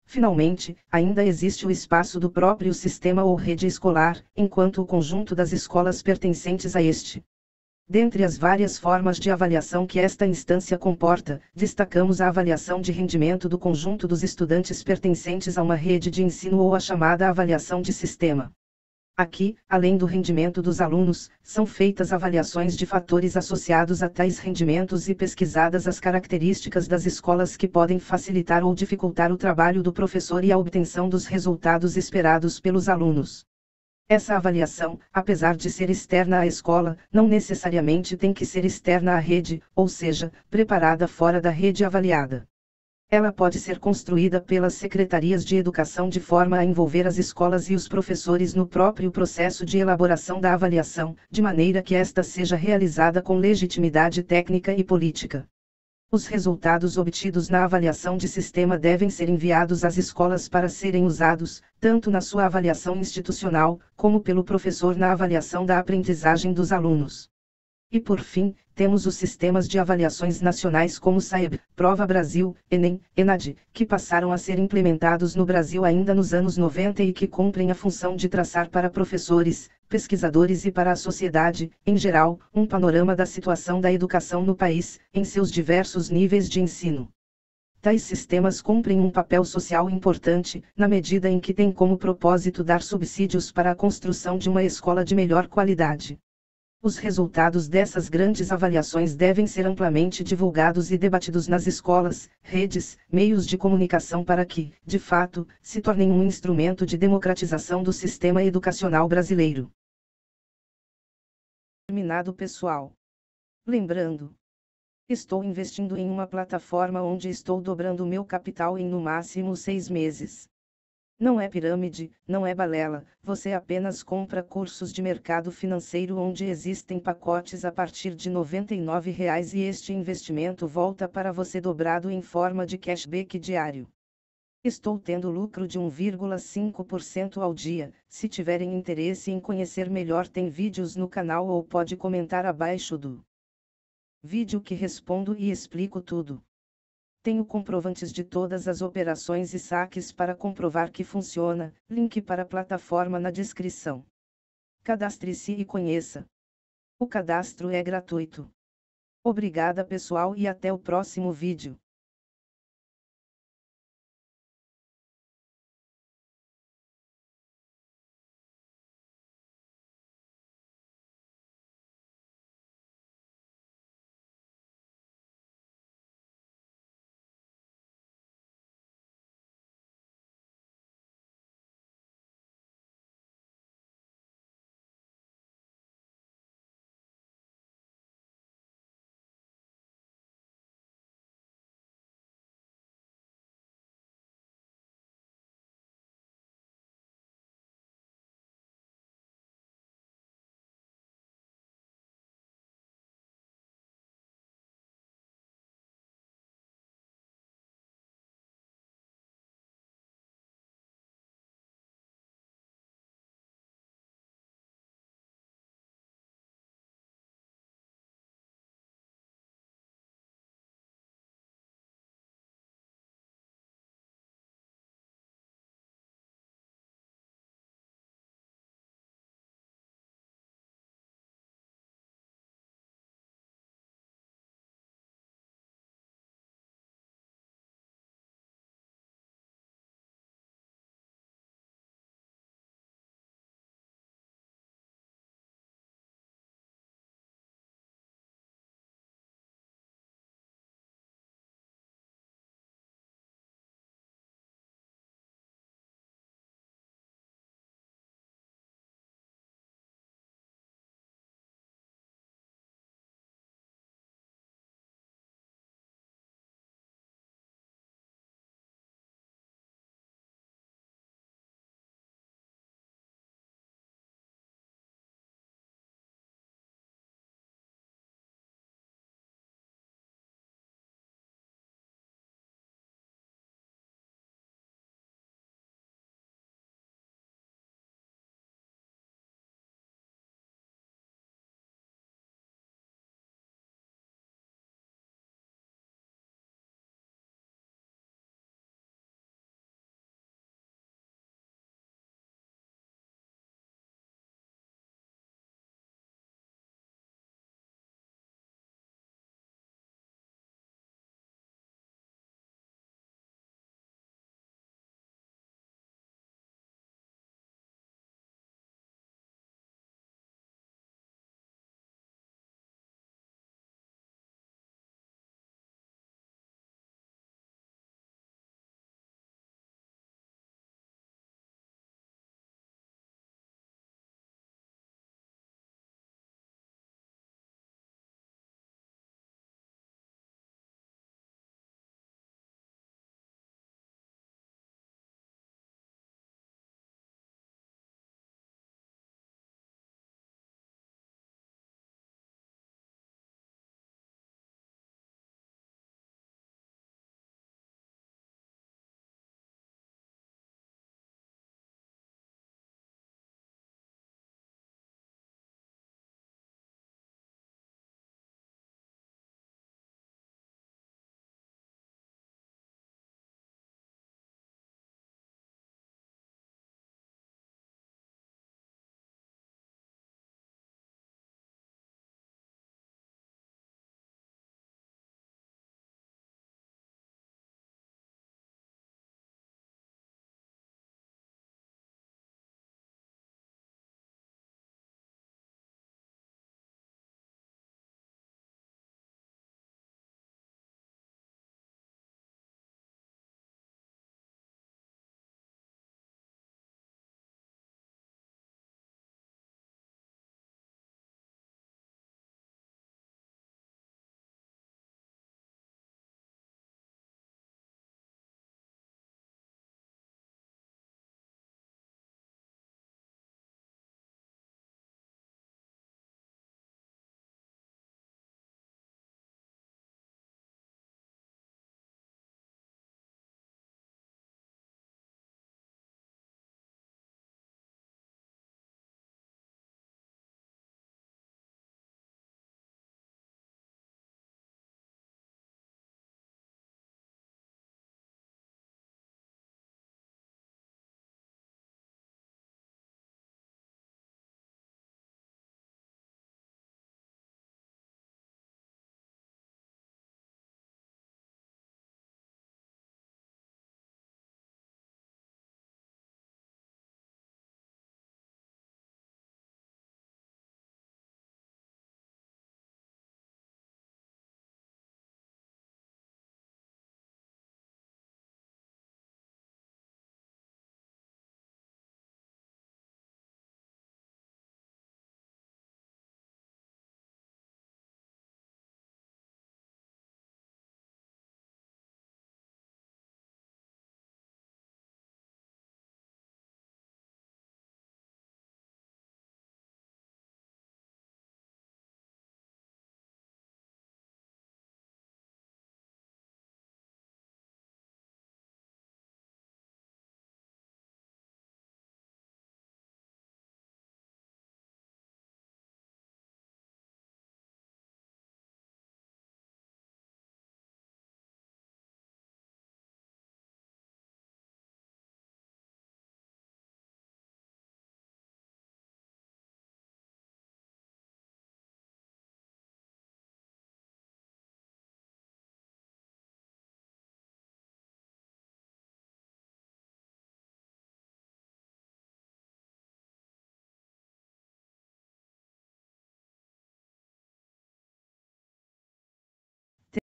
Finalmente, ainda existe o espaço do próprio sistema ou rede escolar, enquanto o conjunto das escolas pertencentes a este. Dentre as várias formas de avaliação que esta instância comporta, destacamos a avaliação de rendimento do conjunto dos estudantes pertencentes a uma rede de ensino ou a chamada avaliação de sistema. Aqui, além do rendimento dos alunos, são feitas avaliações de fatores associados a tais rendimentos e pesquisadas as características das escolas que podem facilitar ou dificultar o trabalho do professor e a obtenção dos resultados esperados pelos alunos. Essa avaliação, apesar de ser externa à escola, não necessariamente tem que ser externa à rede, ou seja, preparada fora da rede avaliada. Ela pode ser construída pelas secretarias de educação de forma a envolver as escolas e os professores no próprio processo de elaboração da avaliação, de maneira que esta seja realizada com legitimidade técnica e política. Os resultados obtidos na avaliação de sistema devem ser enviados às escolas para serem usados, tanto na sua avaliação institucional, como pelo professor na avaliação da aprendizagem dos alunos. E por fim, temos os sistemas de avaliações nacionais como SAEB, Prova Brasil, Enem, ENAD, que passaram a ser implementados no Brasil ainda nos anos noventa e que cumprem a função de traçar para professores, pesquisadores e para a sociedade, em geral, um panorama da situação da educação no país, em seus diversos níveis de ensino. Tais sistemas cumprem um papel social importante, na medida em que têm como propósito dar subsídios para a construção de uma escola de melhor qualidade. Os resultados dessas grandes avaliações devem ser amplamente divulgados e debatidos nas escolas, redes, meios de comunicação para que, de fato, se tornem um instrumento de democratização do sistema educacional brasileiro. Terminado, pessoal. Lembrando, estou investindo em uma plataforma onde estou dobrando meu capital em no máximo seis meses. Não é pirâmide, não é balela, você apenas compra cursos de mercado financeiro onde existem pacotes a partir de noventa e nove reais e este investimento volta para você dobrado em forma de cashback diário. Estou tendo lucro de um vírgula cinco por cento ao dia. Se tiverem interesse em conhecer melhor, tem vídeos no canal ou pode comentar abaixo do vídeo que respondo e explico tudo. Tenho comprovantes de todas as operações e saques para comprovar que funciona, link para a plataforma na descrição. Cadastre-se e conheça. O cadastro é gratuito. Obrigada, pessoal, e até o próximo vídeo.